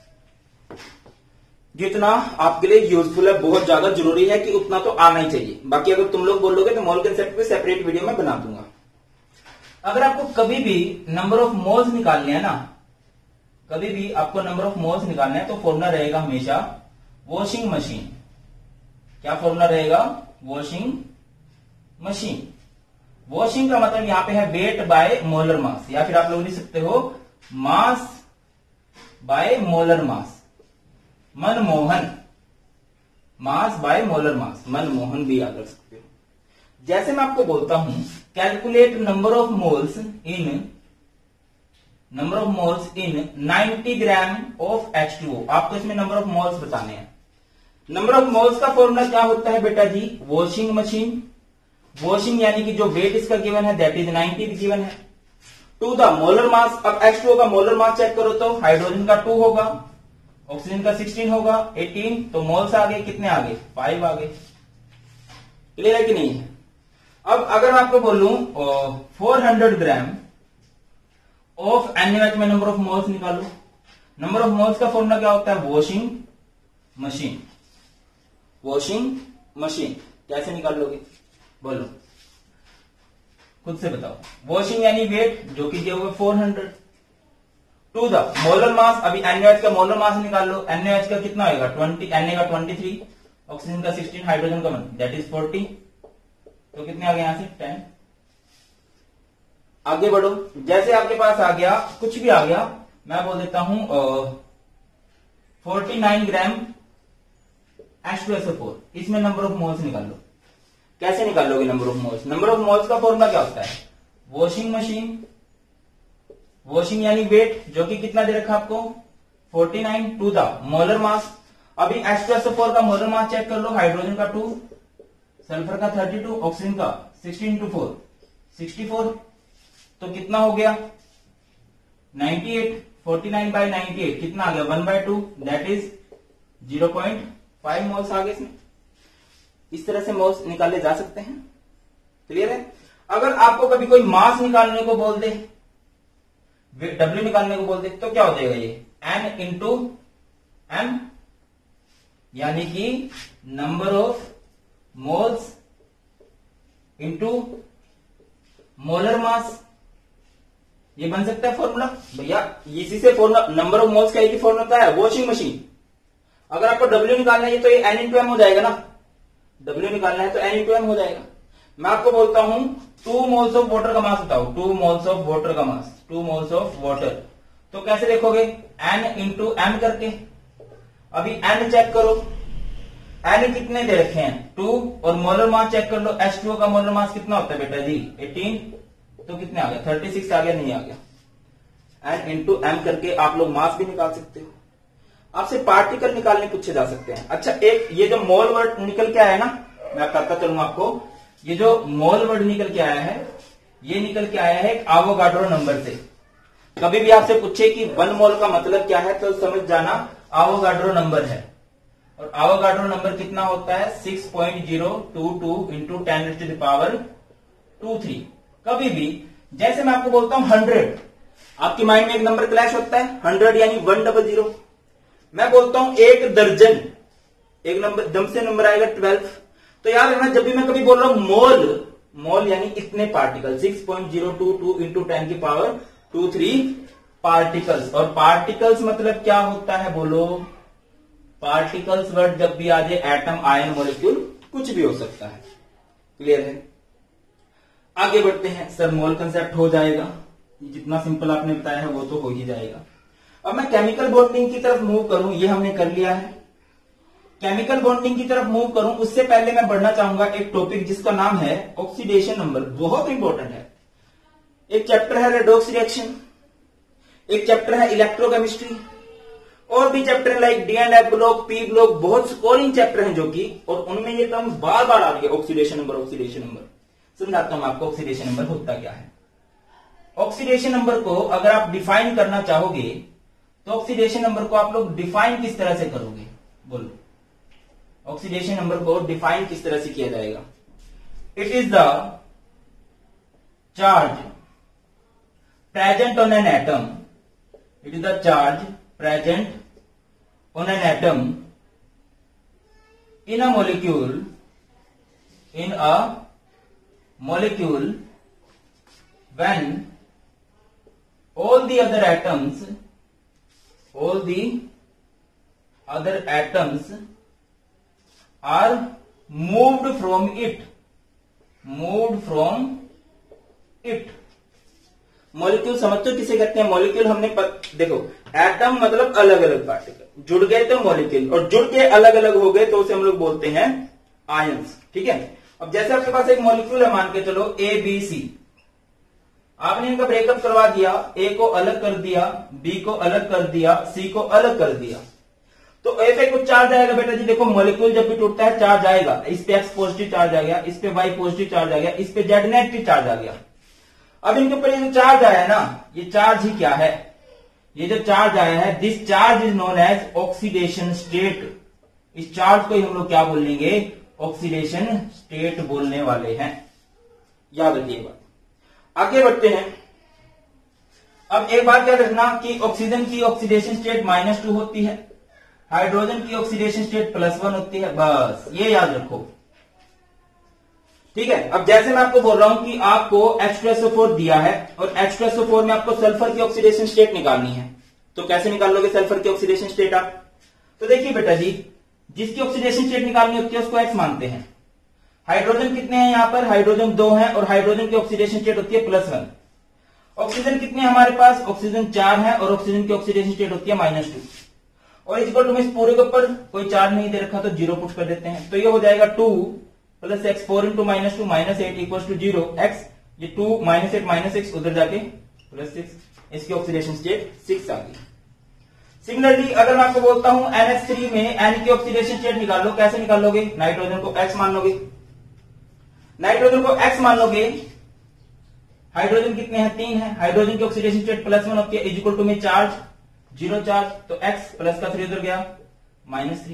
जितना आपके लिए यूजफुल है। बहुत ज्यादा जरूरी है कि उतना तो आना ही चाहिए। बाकी अगर तुम लोग बोलोगे तो मोल कंसेप्ट पे सेपरेट वीडियो में बना दूंगा। अगर आपको कभी भी नंबर ऑफ मोल्स निकालने हैं ना, कभी भी आपको नंबर ऑफ मोल्स निकालना है तो फॉर्मूला रहेगा हमेशा वॉशिंग मशीन। क्या फॉर्मूला रहेगा? Washing machine. वॉशिंग का मतलब यहां पे है वेट बाय मोलर मास, या फिर आप लोग लिख सकते हो mass by molar mass. Manmohan, mass by molar mass, Manmohan भी याद रख सकते हो। जैसे मैं आपको बोलता हूं calculate number of moles in 90 gram of H2O। आपको इसमें नंबर ऑफ मोल्स बताने हैं। नंबर ऑफ मोल्स का फॉर्मूला क्या होता है बेटा जी? Washing machine. वॉशिंग यानी कि जो वेट इसका गिवन है दैट इज 90 गिवन है, टू द मोलर मास। अब H2O का मोलर मास चेक करो तो हाइड्रोजन का 2 होगा, ऑक्सीजन का 16 होगा, 18, तो मोल्स आ गए, कितने आ गए? 5 आ गए। क्लियर है कि नहीं है? अब अगर मैं आपको बोलूं 400 ग्राम ऑफ NaOH में नंबर ऑफ मोल्स निकालो। नंबर ऑफ मोल्स का फॉर्मूला क्या होता है? Washing machine. वॉशिंग मशीन कैसे निकाल लोगे? बोलो, खुद से बताओ। वॉशिंग यानी वेट जो कि दिया हुआ 400 टू द मोलर मास। अभी NaOH का मोलर मास निकाल लो। NaOH का कितना होगा? 20, Na का 23, ऑक्सीजन का 16, हाइड्रोजन का 1 दैट इज 40। तो कितने आ गए यहां से? 10। आगे बढ़ो। जैसे आपके पास आ गया, कुछ भी आ गया, मैं बोल देता हूं 49 ग्राम H2SO4। इसमें नंबर ऑफ मोल्स निकाल लो। कैसे निकाल लोगे number of moles? Number of moles का फॉर्मूला क्या होता है? Washing machine. वॉशिंग यानी वेट जो कि कितना दे रखा आपको? 49 टू द मोलर मास। अभी H2SO4 का मोलर मास चेक कर लो। हाइड्रोजन का 2, सल्फर का 32, ऑक्सीजन का 16 into 4 64। तो कितना हो गया? 98। 49 by 98 कितना आ गया? 1/2 दैट इज 0.5 मोल्स आ गए इसमें। इस तरह से मोल्स निकाले जा सकते हैं। क्लियर है? अगर आपको कभी कोई मास निकालने को बोल दे, W निकालने को बोल दे, तो क्या हो जाएगा? ये N into M, यानी कि number of moles into molar mass. ये बन सकता है फॉर्मूला भैया। इसी से फॉर्मूला नंबर ऑफ मोल्स का एक ही फॉर्मूला होता है, वॉशिंग मशीन। अगर आपको W निकालना है तो ये N into M हो जाएगा ना। W निकालना है तो N into M हो जाएगा। मैं आपको बोलता हूं 2 मोल्स ऑफ वाटर का मास बताओ। 2 मोल्स ऑफ वाटर का मास, 2 मोल्स ऑफ वाटर। तो कैसे देखोगे? N into M करके। अभी N चेक करो, N कितने दे रखे हैं? 2, और मोलर मास चेक कर लो। H2O का मोलर मास कितना होता है बेटा जी? 18। तो कितने आ गया? 36 आ गया, नहीं आ गया? N into M करके आप लोग मास भी निकाल सकते हो। आपसे पार्टिकल निकालने पूछे जा सकते हैं। अच्छा, एक ये जो मोल वर्ड निकल के आया है ना, मैं बताता चलूंगा आपको। ये जो मोल वर्ड निकल के आया है, ये निकल के आया है एक आवोगाड्रो नंबर से। कभी भी आपसे पूछे कि 1 मोल का मतलब क्या है तो समझ जाना आवोगाड्रो नंबर है। और आवोगाड्रो नंबर कितना होता है? 6.022 इंटू 10⁻²3। कभी भी जैसे मैं आपको बोलता हूं 100, आपकी माइंड में एक नंबर क्लैश होता है 100 यानी 100। मैं बोलता हूं 1 दर्जन, एक नंबर दम से नंबर आएगा 12। तो याद रखना जब भी मैं कभी बोल रहा हूं मोल, मोल यानी इतने पार्टिकल, 6.022 इंटू 10⁻²3 पार्टिकल्स। और पार्टिकल्स मतलब क्या होता है बोलो? पार्टिकल्स वर्ड जब भी आ जाए, एटम, आयन, मॉलिक्यूल, कुछ भी हो सकता है। क्लियर है? आगे बढ़ते हैं। सर मोल कंसेप्ट हो जाएगा, जितना सिंपल आपने बताया है वो तो हो ही जाएगा। अब मैं केमिकल बॉन्डिंग की तरफ मूव करूं, ये हमने कर लिया है। केमिकल बॉन्डिंग की तरफ मूव करूं उससे पहले मैं बढ़ना चाहूंगा एक टॉपिक जिसका नाम है ऑक्सीडेशन नंबर। बहुत इंपॉर्टेंट है। एक चैप्टर है रेडॉक्स रिएक्शन, एक चैप्टर है इलेक्ट्रोकेमिस्ट्री, और भी chapter like d and f block, p block, बहुत स्कोरिंग चैप्टर हैं जो कि, और उनमें ये टर्म बार बार आ रही है ऑक्सीडेशन नंबर, ऑक्सीडेशन नंबर। समझाता हूं आपको ऑक्सीडेशन नंबर होता क्या है। ऑक्सीडेशन नंबर को अगर आप डिफाइन करना चाहोगे तो ऑक्सीडेशन नंबर को आप लोग डिफाइन किस तरह से करोगे, बोलो। ऑक्सीडेशन नंबर को डिफाइन किस तरह से किया जाएगा? It is the charge present on an atom, it is the charge present on an atom in a molecule when all the other atoms are moved from it. Molecule समझते हो किसे कहते हैं? मॉलिक्यूल हमने देखो, एटम मतलब अलग अलग पार्टिकल, जुड़ गए तो मॉलिक्यूल, और जुड़ के अलग अलग हो गए तो उसे हम लोग बोलते हैं आयंस। ठीक है। अब जैसे आपके पास एक मॉलिक्यूल है, मान के चलो ए बी सी, आपने इनका ब्रेकअप करवा दिया, ए को अलग कर दिया, बी को अलग कर दिया, सी को अलग कर दिया, तो ए पे कुछ चार्ज आएगा बेटा जी। देखो मॉलिक्यूल जब भी टूटता है चार्ज आएगा, इस पे एक्स पॉजिटिव चार्ज आ गया, इस पे वाई पॉजिटिव चार्ज आ गया, इस पे जेड नेगेटिव चार्ज आ गया। अब इनके ऊपर ये जो चार्ज आया है ना, ये चार्ज ही क्या है? ये जो चार्ज आया है, this charge is known as oxidation state. इस चार्ज को ही हम लोग क्या बोलेंगे? ऑक्सीडेशन स्टेट बोलने वाले हैं। याद रखिए बात। आगे बढ़ते हैं। अब एक बात याद रखना कि ऑक्सीजन की ऑक्सीडेशन स्टेट -2 होती है, हाइड्रोजन की ऑक्सीडेशन स्टेट +1 होती है। बस ये याद रखो। ठीक है। अब जैसे मैं आपको बोल रहा हूं कि आपको H2SO4 दिया है और H2SO4 में आपको सल्फर की ऑक्सीडेशन स्टेट निकालनी है, तो कैसे निकाल लोगे सल्फर की ऑक्सीडेशन स्टेट आप? तो देखिए बेटा जी, जिसकी ऑक्सीडेशन स्टेट निकालनी होती है उसको X मानते हैं। हाइड्रोजन कितने हैं यहाँ पर? हाइड्रोजन 2 हैं, और हाइड्रोजन की ऑक्सीडेशन स्टेट होती है +1। ऑक्सीजन कितने हमारे पास? ऑक्सीजन 4 है, और ऑक्सीजन की ऑक्सीडेशन स्टेट होती है -2। और इस पूरे के ऊपर कोई चार्ज नहीं दे रखा तो 0 पुट कर देते हैं, तो ये हो जाएगा 2 + x, 4 × -2 -8 = 0। x ये 2 -8 -6 उधर जाके +6, इसकी ऑक्सीडेशन स्टेट 6 आ गई। सिमिलरली अगर मैं आपको बोलता हूं NH3 में N की ऑक्सीडेशन स्टेट निकाल लो, कैसे निकालोगे? नाइट्रोजन को X मान लोगे, नाइट्रोजन को X मान लोगे। हाइड्रोजन कितने हैं? 3 है, हाइड्रोजन की ऑक्सीडेशन स्टेट +1 होती है, इक्वल टू में चार्ज 0 चार्ज, तो X प्लस का 3 उधर गया -3।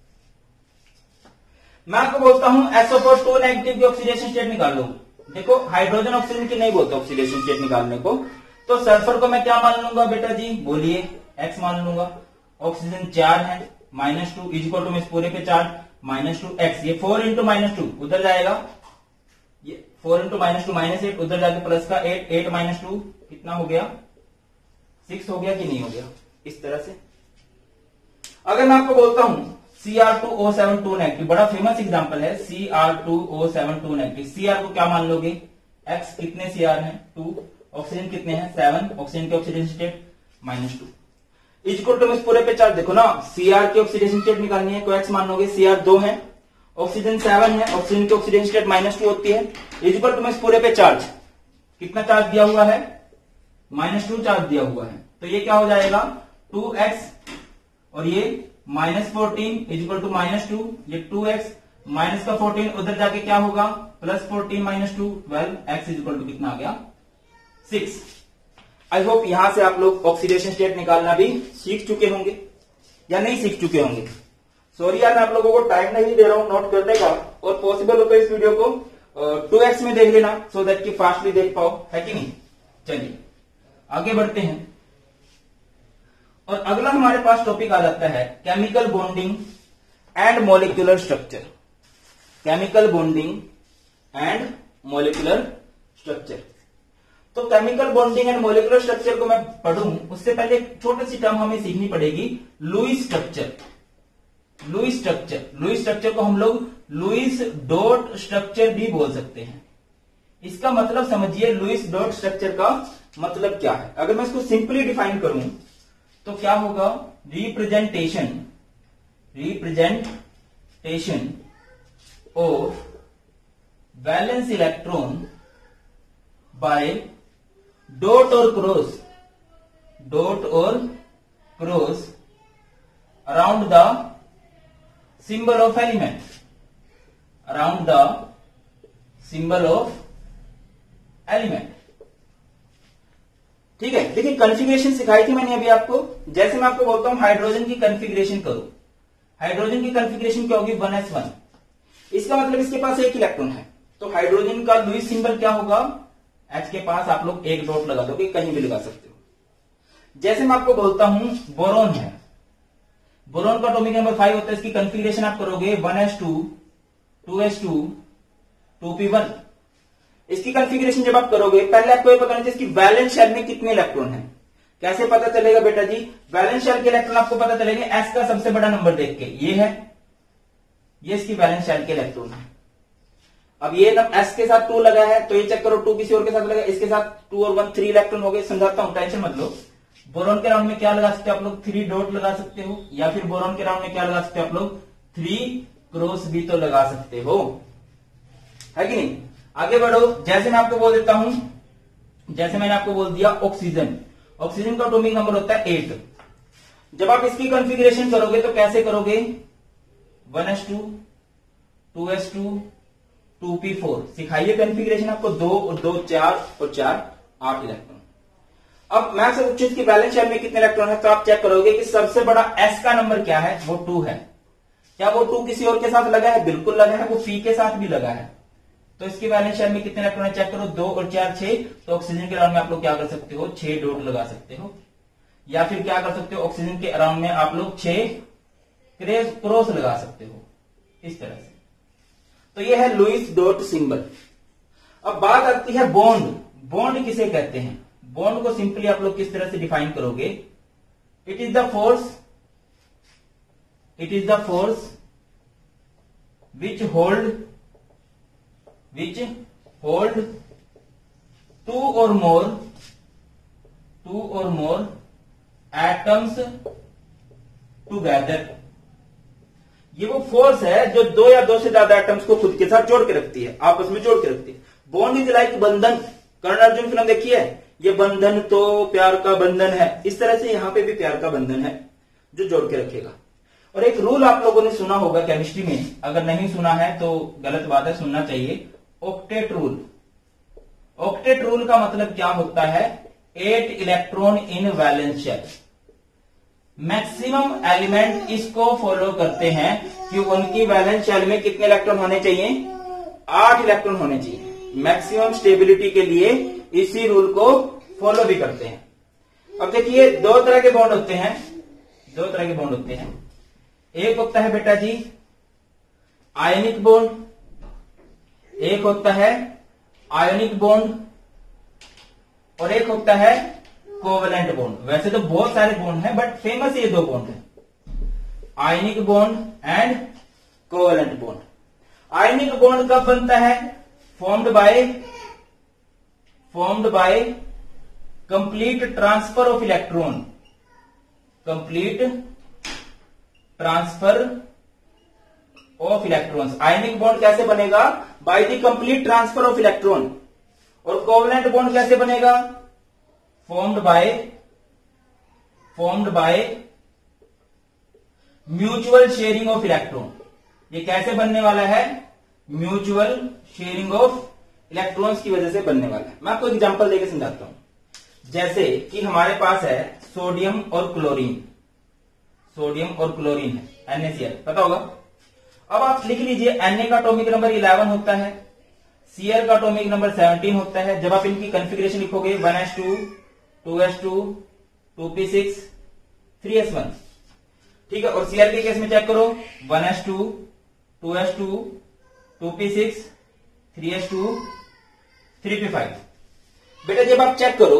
मैं आपको बोलता हूं SO4 नेगेटिव की ऑक्सीडेशन स्टेट निकाल लो। देखो हाइड्रोजन ऑक्सीजन की नहीं बोलता ऑक्सीडेशन स्टेट निकालने को, तो सल्फर को मैं क्या मान लूंगा बेटा जी? बोलिए, X मान लूंगा। ऑक्सीजन 4 है, -2 इक्वल टू में इस पूरे पे चार्ज -2x, ये 4 × -2 उधर जाएगा, ये 4 × -2 -8 उधर जाके प्लस का 8, 8 - 2 कितना हो गया? 6 हो गया कि नहीं हो गया? इस तरह से। अगर मैं आपको बोलता हूं Cr2O7 नेगेटिव, बड़ा फेमस एग्जांपल है Cr2O7 नेगेटिव। Cr को क्या मान लोगे? X कितने Cr हैं? 2। ऑक्सीजन कितने हैं? 7। ऑक्सीजन की ऑक्सीडेशन स्टेट -2 इक्वल टू में पूरे पे चार्ज। देखो ना, Cr की ऑक्सीडेशन स्टेट निकालनी है, तो X मान लोगे। Cr 2 है, ऑक्सीजन 7 है, ऑक्सीजन की ऑक्सीडेशन स्टेट -2 होती है, इक्वल टू में पूरे पे चार्ज कितना चार्ज दिया हुआ है? -2 चार्ज दिया हुआ है, तो ये क्या हो जाएगा? 2x, और ये -14 इक्वल टू -2, ये 2x माइनस का 14 उधर जाके क्या होगा? +14 - 2 12, x इक्वल टू कितना आ गया? 6। आई होप यहां से आप लोग ऑक्सीडेशन स्टेट निकालना भी सीख चुके होंगे या नहीं सीख चुके होंगे। सॉरी यार, मैं आप लोगों को टाइम नहीं दे रहा हूं नोट करने का, और पॉसिबल हो तो इस वीडियो को 2x में देख लेना, सो दैट कि फास्टली देख पाओ, है कि नहीं। चलिए आगे बढ़ते हैं, और अगला हमारे पास टॉपिक आ जाता है chemical bonding and molecular structure. Chemical bonding and molecular structure. तो chemical bonding and molecular structure को मैं पढ़ूं उससे पहले एक छोटी सी टर्म हमें सीखनी पड़ेगी, Lewis structure. Lewis structure, Lewis structure को हम लोग लुईस डॉट स्ट्रक्चर भी बोल सकते हैं। इसका मतलब समझिए, लुईस डॉट स्ट्रक्चर का मतलब क्या है। अगर मैं इसको सिंपली डिफाइन करूं तो क्या होगा? Represent rotation of valence electron by dot or cross around the symbol of element, around the symbol of element। ठीक है, देखिए कॉन्फ़िगरेशन सिखाई थी मैंने अभी आपको। जैसे मैं आपको बोलता हूं हाइड्रोजन की कॉन्फ़िगरेशन करो, हाइड्रोजन की कॉन्फ़िगरेशन क्या होगी 1s1। इसका मतलब इसके पास एक इलेक्ट्रॉन है, तो हाइड्रोजन का लुईस सिंबल क्या होगा, H के पास आप लोग एक डॉट लगा दोगे, कहीं भी लगा सकते हो। जैसे मैं आपको बोलता हूं बोरोन है, बोरोन का एटॉमिक नंबर 5 होता है, इसकी कॉन्फ़िगरेशन आप करोगे 1s2 2s2 2p1। इसकी कॉन्फ़िगरेशन जब आप करोगे, पहले आपको ये पता होना चाहिए इसकी वैलेंस शेल में कितने इलेक्ट्रॉन हैं। कैसे पता चलेगा बेटा जी, वैलेंस शेल के इलेक्ट्रॉन आपको पता चलेंगे एस का सबसे बड़ा नंबर देख के, ये है, ये इसकी वैलेंस शेल के इलेक्ट्रॉन है। अब ये एस के साथ 2 लगा है, तो ये चेक करो 2 किसी और के साथ लगा, इसके साथ 2 और 1 3 इलेक्ट्रॉन हो गए। समझाता हूं, टेंशन मत लो। बोरॉन के राउंड में क्या लगा सकते हो आप लोग, 3 डॉट लगा सकते हो, या फिर बोरॉन के राउंड में क्या लगा सकते हो आप लोग, 3 क्रॉस भी तो लगा सकते हो, है कि नहीं। आगे बढ़ो, जैसे मैं आपको बोल देता हूं, जैसे मैंने आपको बोल दिया ऑक्सीजन, ऑक्सीजन का एटॉमिक नंबर होता है 8। जब आप इसकी कॉन्फ़िगरेशन करोगे तो कैसे करोगे, 1s2 2s2 2p4। सिखाइए कॉन्फ़िगरेशन आपको, 2 और 2 4 और 4 8 इलेक्ट्रॉन। अब मैं आपसे पूछूं इसकी वैलेंस शेल में कितने इलेक्ट्रॉन है, तो आप चेक करोगे कि सबसे बड़ा s का नंबर क्या है, वो 2 है। क्या वो 2 किसी और के साथ लगा है, बिल्कुल लगा है, वो p के साथ भी लगा है। तो इसकी वैलेंस शेल में कितने इलेक्ट्रॉन है चेक करो, 2 और 4 6। तो ऑक्सीजन के राउंड में आप लोग क्या कर सकते हो, 6 डॉट लगा सकते हो, या फिर क्या कर सकते हो, ऑक्सीजन के राउंड में आप लोग 6 क्रॉस लगा सकते हो, इस तरह से। तो ये है लुईस डॉट सिंबल। अब बात आती है बॉन्ड। बॉन्ड किसे कहते हैं, बॉन्ड को सिंपली आप लोग किस तरह से डिफाइन करोगे, it is the force, it is the force which hold two or more atoms together। ये वो फोर्स है जो 2 या 2 से ज्यादा एटम्स को खुद के साथ जोड़ के रखती है, आपस में जोड़ के रखती है। बॉन्ड इज लाइक बंधन। कर्ण अर्जुन फिल्म देखी है, ये बंधन तो प्यार का बंधन है, इस तरह से यहां पे भी प्यार का बंधन है जो जोड़ के रखेगा। और एक रूल आप लोगों ने सुना होगा केमिस्ट्री में, अगर नहीं सुना है तो गलत बात है, सुनना चाहिए, ऑक्टेट रूल। ऑक्टेट रूल का मतलब क्या होता है, 8 electron in valence shell. Maximum element इसको फॉलो करते हैं कि उनकी वैलेंस शेल में कितने इलेक्ट्रॉन होने चाहिए, 8 इलेक्ट्रॉन होने चाहिए। मैक्सिमम स्टेबिलिटी के लिए इसी रूल को फॉलो भी करते हैं। अब देखिए 2 तरह के बॉन्ड होते हैं, 2 तरह के बॉन्ड होते हैं। एक होता है बेटा जी आयनिक बॉन्ड, एक होता है आयनिक बॉन्ड, और एक होता है कोवेलेंट बॉन्ड। वैसे तो बहुत सारे बॉन्ड हैं, बट फेमस ये 2 बॉन्ड हैं, ionic bond and covalent bond. Ionic bond कब बनता है, formed by complete transfer of electron, complete transfer of electrons. Ionic bond कैसे बनेगा, by the complete transfer of electron. और कोवेलेंट बॉन्ड कैसे बनेगा, formed by mutual sharing of electron. ये कैसे बनने वाला है, म्यूचुअल शेयरिंग ऑफ इलेक्ट्रॉन्स की वजह से बनने वाला है। मैं आपको एग्जांपल देकर समझाता हूं। जैसे कि हमारे पास है सोडियम और क्लोरीन, सोडियम और क्लोरीन है, NaCl पता होगा। अब आप लिख लीजिए Na का एटॉमिक नंबर 11 होता है, Cl का एटॉमिक नंबर 17 होता है। जब आप इनकी कॉन्फ़िगरेशन लिखोगे 1s2 2s2 2p6 3s1, ठीक है। और Cl के केस में चेक करो 1s2 2s2 2p6 3s2 3p5। बेटा जब आप चेक करो,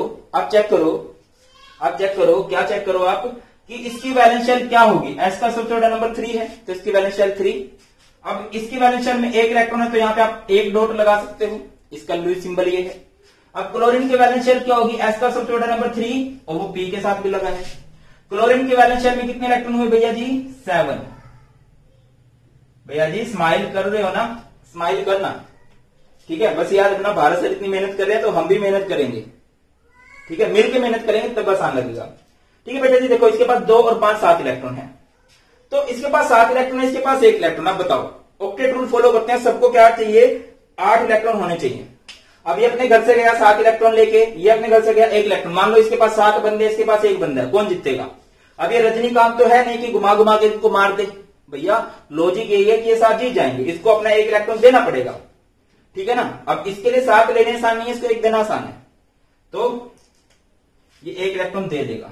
क्या चेक करो आप कि इसकी वैलेंस शेल क्या होगी, S का सबसे बड़ा नंबर 3 है, तो इसकी वैलेंस शेल 3। अब इसकी वैलेंस शेल में 1 इलेक्ट्रॉन है, तो यहां पे आप 1 डॉट लगा सकते हो, इसका लुईस सिंबल ये है। अब क्लोरीन की वैलेंस शेल क्या होगी, S का सबसे बड़ा नंबर 3 और वो P के साथ भी लगा है। क्लोरीन की वैलेंस शेल में कितने इलेक्ट्रॉन हुए भैया जी, 7। भैया जी स्माइल कर रहे हो ना, स्माइल करना, ठीक है। बस याद रखना भारत सर इतनी मेहनत कर रहे हैं तो हम भी मेहनत करेंगे, ठीक है, मिलकर मेहनत करेंगे तब आसान लगेगा, ठीक है बेटा जी। देखो इसके पास 2 और 5 7 इलेक्ट्रॉन है, तो इसके पास 7 इलेक्ट्रॉन है, इसके पास 1 इलेक्ट्रॉन। अब बताओ, ऑक्टेट रूल फॉलो करते हैं, सबको क्या चाहिए, 8 इलेक्ट्रॉन होने चाहिए। अब ये अपने घर से गया 7 इलेक्ट्रॉन लेके, ये अपने घर से गया 1 इलेक्ट्रॉन। मान लो इसके पास 7 बंदे, इसके पास 1 बंदा है, कौन जीतेगा? अब ये रजनीकांत तो है नहीं कि घुमा घुमा के इनको मार दे, भैया लॉजिक यही है कि ये 7 जीत जाएंगे, इसको अपना 1 इलेक्ट्रॉन देना पड़ेगा, ठीक है ना। अब इसके लिए 7 लेने आसान नहीं है, इसको 1 देना आसान है, तो ये 1 इलेक्ट्रॉन दे देगा।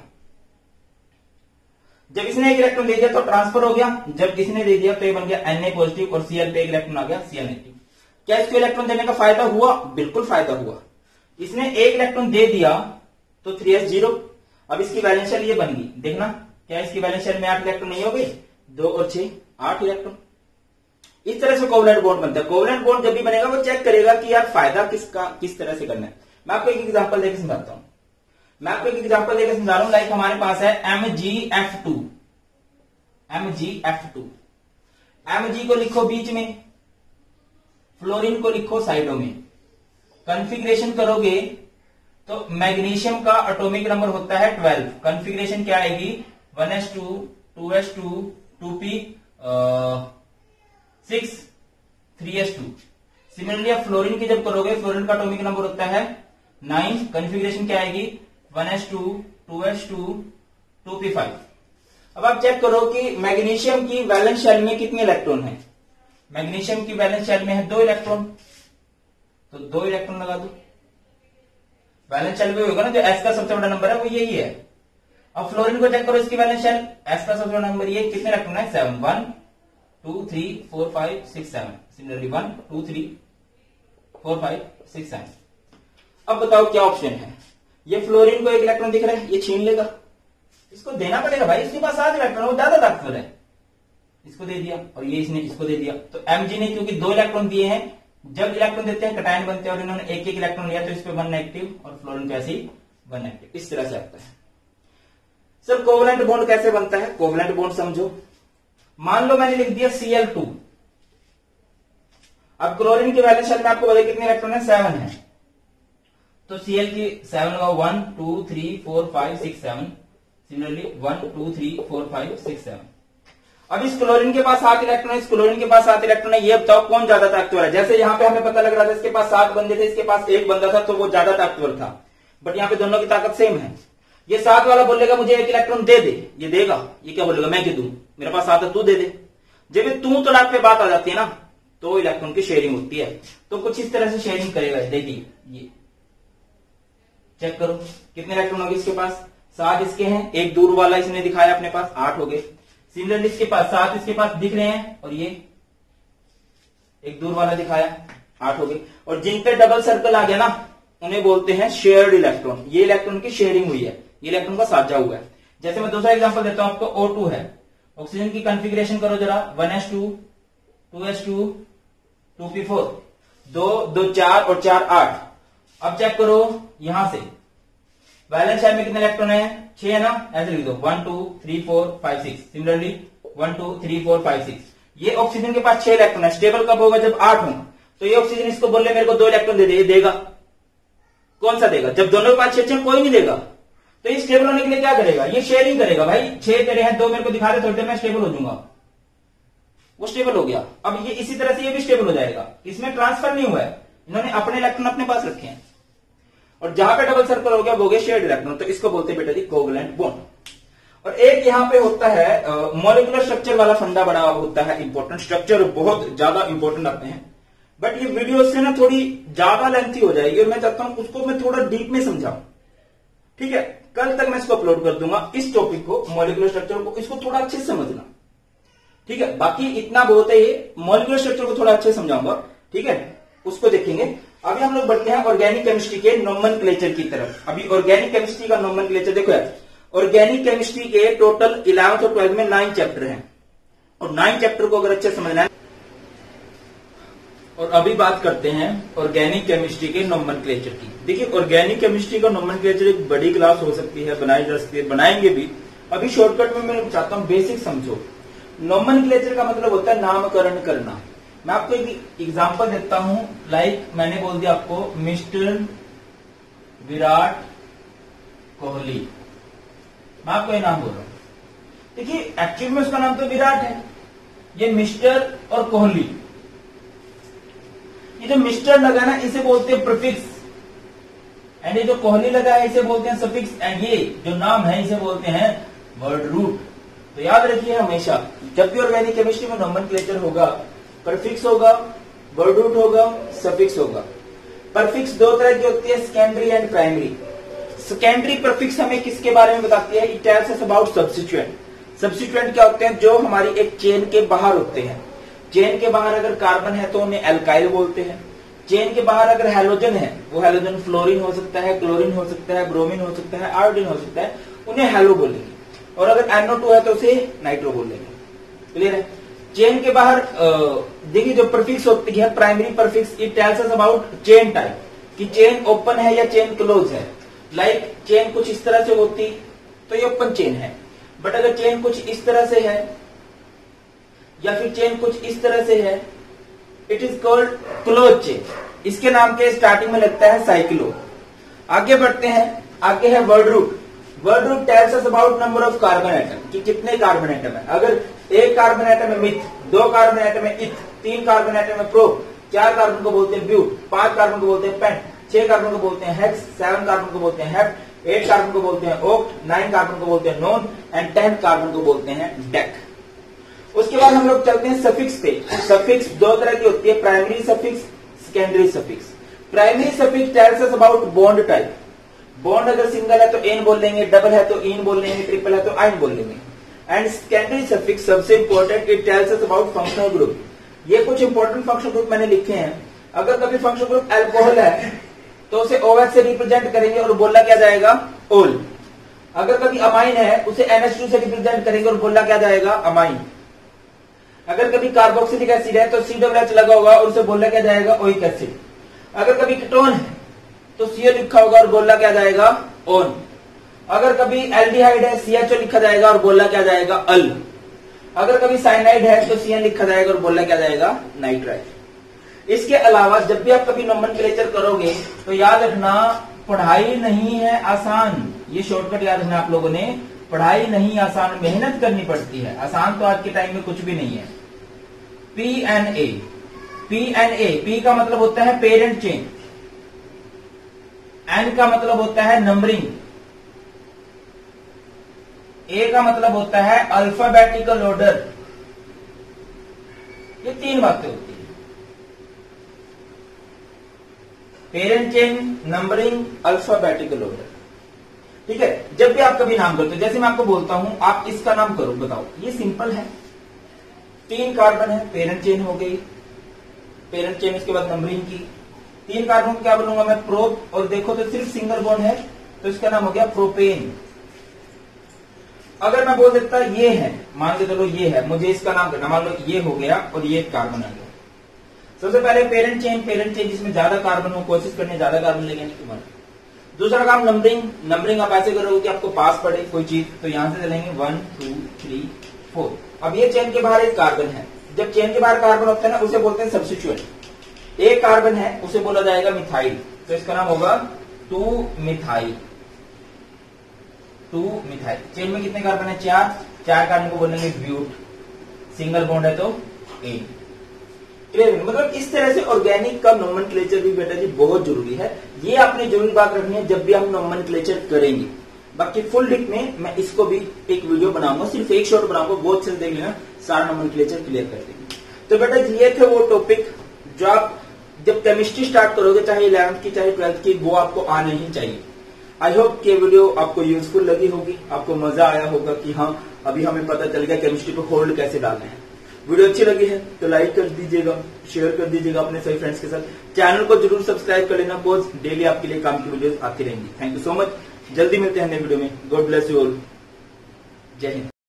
जब इसने 1 इलेक्ट्रॉन दे दिया तो ट्रांसफर हो गया, जब इसने दे दिया तो ये बन गया Na पॉजिटिव और Cl पे 1 इलेक्ट्रॉन आ गया Cl नेगेटिव। क्या इसको इलेक्ट्रॉन देने का फायदा हुआ? बिल्कुल फायदा हुआ। इसने 1 इलेक्ट्रॉन दे दिया तो 3s0। अब इसकी वैलेंस शेल ये बन गई, देखना क्या इसकी वैलेंस शेल में 8 इलेक्ट्रॉन नहीं हो गई, 2 और 6 8 इलेक्ट्रॉन। इस तरह से कोवलेंट बॉन्ड बनता है। कोवलेंट बॉन्ड जब भी बनेगा वो चेक करेगा कि यार फायदा किसका किस तरह से करना है। मैं आपको एक एग्जांपल देकर समझाता हूं, मैं आपको एक एग्जांपल देकर समझा रहा हूं। लाइक हमारे पास है MgF2, MgF2, Mg को लिखो बीच में, फ्लोरीन को लिखो साइडों में। कॉन्फ़िगरेशन करोगे तो मैग्नीशियम का एटॉमिक नंबर होता है 12। कॉन्फ़िगरेशन क्या आएगी, 1s2 2s2 2p 6 3s2। Similarly fluorine की जब करोगे, फ्लोरीन का एटॉमिक नंबर होता है 9। कॉन्फ़िगरेशन क्या आएगी, 1s2 2s2 2p5। अब आप चेक करो कि मैग्नीशियम की वैलेंस शेल में कितने इलेक्ट्रॉन है। मैग्नीशियम की वैलेंस शेल में है 2 इलेक्ट्रॉन, तो 2 इलेक्ट्रॉन लगा दो। वैलेंस शेल में होगा ना, जो एस का सबसे बड़ा नंबर है वो यही है। अब फ्लोरीन को चेक करो, इसकी वैलेंस शेल, एस का सबसे बड़ा नंबर ये, कितने इलेक्ट्रॉन है, 7 1 2 3 4 5 6 7। सिमिलरली 1 2 3 4 5 6 7। अब बताओ क्या ऑप्शन है। ये फ्लोरीन को 1 इलेक्ट्रॉन दिख रहा है, ये छीन लेगा, इसको देना पड़ेगा भाई, इसके पास 7 इलेक्ट्रॉन, वो ज्यादा ताकतवर है, इसको दे दिया, और ये इसने इसको दे दिया। तो Mg ने क्योंकि 2 इलेक्ट्रॉन दिए हैं, जब इलेक्ट्रॉन देते हैं कटायन बनते हैं, और इन्होंने 1 1 इलेक्ट्रॉन लिया तो इस पे 1 नेगेटिव और फ्लोरीन पे ऐसे ही 1 नेगेटिव। इस तरह से आता है। सर कोवलेंट बॉन्ड कैसे बनता है? कोवलेंट बॉन्ड समझो, मान लो मैंने लिख दिया Cl2। अब क्लोरीन की वैलेंस शेल में आपको बताइए कितने इलेक्ट्रॉन है, 7 है, तो Cl की 7 का 1 2 3 4 5 6 7। सिमिलरली 1 2 3 4 5 6 7। अब इस क्लोरीन के पास 7 इलेक्ट्रॉन है, इस क्लोरीन के पास 7 इलेक्ट्रॉन है, ये बताओ कौन ज्यादा ताकतवर है। जैसे यहां पे हमें पता लग रहा था इसके पास 7 बंदे थे, इसके पास 1 बंदा था, तो वो ज्यादा ताकतवर था, बट यहाँ पे दोनों की ताकत सेम है। ये 7 वाला बोलेगा मुझे 1 इलेक्ट्रॉन दे दे, ये देगा। ये क्या बोलेगा, मैं क्यों दूं, मेरे पास 7 है, तू दे दे। जब तू तड़ाक पे बात आ जाती है ना, तो इलेक्ट्रॉन की शेयरिंग होती है। तो कुछ इस तरह से शेयरिंग करेगा। देखिए ये चेक करो कितने इलेक्ट्रॉन होंगे इसके पास, 7 इसके हैं, 1 दूर वाला इसने दिखाया अपने पास, 8 हो गए। सिमिलरली इसके पास 7 इसके पास दिख रहे हैं, और ये 1 दूर वाला दिखाया, 8 हो गए। और जिन पे डबल सर्कल आ गया ना, उन्हें बोलते हैं शेयर्ड इलेक्ट्रॉन। ये इलेक्ट्रॉन की शेयरिंग हुई है, ये इलेक्ट्रॉन का साझा हुआ है। जैसे मैं दूसरा एग्जांपल देता हूं आपको, O2 है, ऑक्सीजन की कॉन्फ़िगरेशन करो जरा, 1s2 2s2 2p4, 2 2 4 और 4 8। अब चेक करो यहां से वैलेंस शेल में कितने इलेक्ट्रॉन है, 6 है ना, ऐसे लिख दो 1 2 3 4 5 6। सिमिलरली 1 2 3 4 5 6। ये ऑक्सीजन के पास 6 इलेक्ट्रॉन है। स्टेबल कब होगा, जब 8 हो। तो ये ऑक्सीजन इसको बोल रहे मेरे को 2 इलेक्ट्रॉन दे दे, ये देगा। कौन सा देगा, जब दोनों के पास 6 कोई नहीं देगा। तो ये स्टेबल होने के लिए क्या करेगा, ये शेयरिंग करेगा। भाई 6 तेरे हैं, 2 मेरे को दिखा दे, थोड़ी देर में स्टेबल हो जाऊंगा, वो स्टेबल हो गया। अब ये इसी तरह से ये भी स्टेबल हो जाएगा, इसमें ट्रांसफर नहीं हुआ है, इन्होंने अपने इलेक्ट्रॉन अपने पास रखे हैं। और जहां पे डबल सर्कल हो गया वो हो गया शेयर्ड इलेक्ट्रॉन, तो इसको बोलते हैं बेटा जी कोवलेंट बॉन्ड। और एक यहाँ पे होता है मॉलिक्यूलर स्ट्रक्चर वाला फंडा बड़ा होता है, इंपॉर्टेंट स्ट्रक्चर बहुत ज्यादा इंपॉर्टेंट आते हैं, बट ये वीडियो से ना थोड़ी ज्यादा लेंथी हो जाएगी, और मैं चाहता हूं उसको मैं थोड़ा डीप में समझाऊं। ठीक है, कल तक मैं इसको अपलोड कर दूंगा, इस टॉपिक को, मॉलिक्यूलर स्ट्रक्चर को, इसको थोड़ा अच्छे से समझना। ठीक है, बाकी इतना बहुत है, ये मॉलिक्यूलर स्ट्रक्चर को थोड़ा अच्छे से समझाऊंगा। ठीक है, उसको देखेंगे। अभी हम लोग बढ़ते हैं ऑर्गेनिक केमिस्ट्री के नोमेनक्लेचर की तरफ। अभी ऑर्गेनिक केमिस्ट्री का नोमेनक्लेचर देखो यार, ऑर्गेनिक केमिस्ट्री के टोटल 11th और 12th में 9 चैप्टर हैं, और 9 चैप्टर को अगर अच्छे समझना है। और अभी बात करते हैं ऑर्गेनिक केमिस्ट्री के नोमेनक्लेचर की। देखिए ऑर्गेनिक केमिस्ट्री का नोमेनक्लेचर एक बड़ी क्लास हो सकती है, बनाई जा सकती है, बनाएंगे भी। अभी शॉर्टकट में मैं चाहता हूं बेसिक समझो। नोमेनक्लेचर का मतलब होता है नामकरण करना। मैं आपको एक एग्जांपल देता हूं, लाइक मैंने बोल दिया आपको मिस्टर विराट कोहली, मैं आपको ये नाम बोल रहा हूं। देखिए एक्चुअल में उसका नाम तो विराट है, ये मिस्टर और कोहली, ये जो मिस्टर लगा ना इसे बोलते हैं प्रीफिक्स, एंड ये जो कोहली लगा है इसे बोलते हैं सफिक्स, एंड ये जो नाम है इसे बोलते हैं वर्ड रूट। तो याद रखिए हमेशा जब भी ऑर्गेनिक केमिस्ट्री में नोमेनक्लेचर होगा, प्रीफिक्स होगा, वर्ड रूट होगा, सफिक्स होगा। प्रीफिक्स दो तरह की होती है, secondary and primary. Secondary prefix हमें किसके बारे में बताती है? It tells us about substituent. Substituent क्या होते हैं? जो हमारी एक चेन के बाहर होते हैं। चेन के बाहर अगर कार्बन है तो उन्हें एल्काइल बोलते हैं। चेन के बाहर अगर हैलोजन है, वो हैलोजन फ्लोरीन हो सकता है, क्लोरीन हो सकता है, ब्रोमीन हो सकता है, आयोडीन हो सकता है, उन्हें हैलो बोलेंगे। और अगर NO2 है तो उसे नाइट्रो बोलेंगे। क्लियर है? चेन के बाहर देखिए जो प्रीफिक्स होती है primary prefix, it tells us about chain type, कि चेन ओपन है या चेन क्लोज है। लाइक चेन कुछ इस तरह से होती तो ये ओपन चेन है, बट अगर चेन कुछ इस तरह से है या फिर चेन कुछ इस तरह से है, it is called close chain. इसके नाम के स्टार्टिंग में लगता है साइक्लो। आगे बढ़ते हैं, आगे है word root. Word root tells us about number of carbon atom, कि कितने कार्बन एटम है। अगर एक कार्बन एटम है मिथ, दो कार्बन एटम है इथ, तीन कार्बन एटम है प्रो, चार कार्बन को बोलते हैं ब्यूट, पांच कार्बन को बोलते हैं पेंट, छह कार्बन को बोलते हैं हेक्स, सेवन कार्बन को बोलते हैं हेप्ट, 8 कार्बन को बोलते हैं ओक्ट, 9 कार्बन को बोलते हैं नोन, एंड 10 कार्बन को बोलते हैं डेक। उसके बाद हम लोग चलते हैं सफिक्स पे। सफिक्स दो तरह की होती है, primary suffix, secondary suffix. Primary suffix tells us about bond type. Bond अगर सिंगल है तो एन बोल लेंगे, डबल है तो इन बोल लेंगे, ट्रिपल है तो आइन बोल लेंगे। एंड सेकेंडरी सफिक्स सबसे important, it tells us about functional group. ये कुछ इंपॉर्टेंट फंक्शनल ग्रुप मैंने लिखे हैं। अगर कभी फंक्शनल ग्रुप अल्कोहल है तो उसे OH से रिप्रेजेंट करेंगे और बोला क्या जाएगा? ओल। अगर कभी अमाइन है उसे NH2 से रिप्रेजेंट करेंगे और बोला क्या जाएगा? अमाइन। अगर कभी कार्बोक्सिलिक एसिड है तो COH लगा होगा और उसे बोला क्या जाएगा? Oic acid. अगर कभी कीटोन है तो CO लिखा होगा और बोला क्या जाएगा? ओन। अगर कभी एल्डिहाइड है CHO लिखा जाएगा और बोला क्या जाएगा? अल। अगर कभी साइनाइड है तो CN लिखा जाएगा और बोला क्या जाएगा? नाइट्राइड। इसके अलावा जब भी आप कभी नोमेनक्लेचर करोगे तो याद रखना, पढ़ाई नहीं है आसान। ये शॉर्टकट याद रखना आप लोगों ने, पढ़ाई नहीं आसान, मेहनत करनी पड़ती है। आसान तो आज के टाइम में कुछ भी नहीं है। PNA, PNA, P का मतलब होता है पेरेंट चेन, N का मतलब होता है नंबरिंग, A का मतलब होता है अल्फाबेटिकल ऑर्डर। ये तीन बातें होती है, parent chain, numbering, alphabetical order. ठीक है? जब भी आप कभी नाम करते हो, जैसे मैं आपको बोलता हूं आप इसका नाम करो, बताओ, ये सिंपल है, 3 कार्बन है, पेरेंट चेन हो गई, पेरेंट चेन उसके बाद नंबरिंग की, 3 कार्बन को क्या बोलूंगा मैं? प्रोप। और देखो तो सिर्फ सिंगल बॉन्ड है तो इसका नाम हो गया प्रोपेन। अगर मैं बोल देता ये है, मान के चलो ये है, मुझे इसका नाम करना, मान लो ये हो गया और ये कार्बन आ गया। सबसे पहले पेरेंट चेन जिसमें ज्यादा कार्बन हो, कोशिश करनी ज्यादा कार्बन लेंगे नहीं। दूसरा काम नंबरिंग। नंबरिंग आप ऐसे करोगे कि आपको पास पड़े कोई चीज, तो यहां से चलेंगे 1 2 3 4। अब ये चेन के बाहर एक कार्बन है, जब चेन के बाहर कार्बन होता है ना उसे बोलते हैं सब्स्टिट्यूएंट। एक कार्बन है उसे बोला जाएगा मिथाइल, तो इसका नाम होगा 2 मिथाइल। 2 मिथाइल। चेन में कितने कार्बन है? 4 कार्बन को बोलेंगे ब्यूट, सिंगल बॉन्ड है तो एन। मतलब इस तरह से ऑर्गेनिक का नोमेनक्लेचर भी बेटा जी बहुत जरूरी है। ये आपने जरूरी बात रखनी है जब भी हम नोमेनक्लेचर करेंगे। बाकी फुल डिट में मैं इसको भी एक वीडियो बनाऊंगा, सिर्फ एक शॉर्ट बनाऊंगा, बहुत अच्छे से देख लेना, सारा नोमेनक्लेचर क्लियर कर देंगे। तो बेटा जी ये थे वो टॉपिक जो आप जब केमिस्ट्री स्टार्ट करोगे, चाहे 11th की चाहे 12th की, वो आपको आने ही चाहिए। आई होप कि वीडियो आपको यूजफुल लगी होगी, आपको मजा आया होगा कि हाँ अभी हमें पता चल गया केमिस्ट्री पे होल्ड कैसे डालना है। वीडियो अच्छी लगी है तो लाइक कर दीजिएगा, शेयर कर दीजिएगा अपने सभी फ्रेंड्स के साथ। चैनल को जरूर सब्सक्राइब कर लेना, बिकॉज डेली आपके लिए काम की वीडियोस आती रहेंगी। Thank you so much. जल्दी मिलते हैं नए वीडियो में। God bless you all. जय हिंद।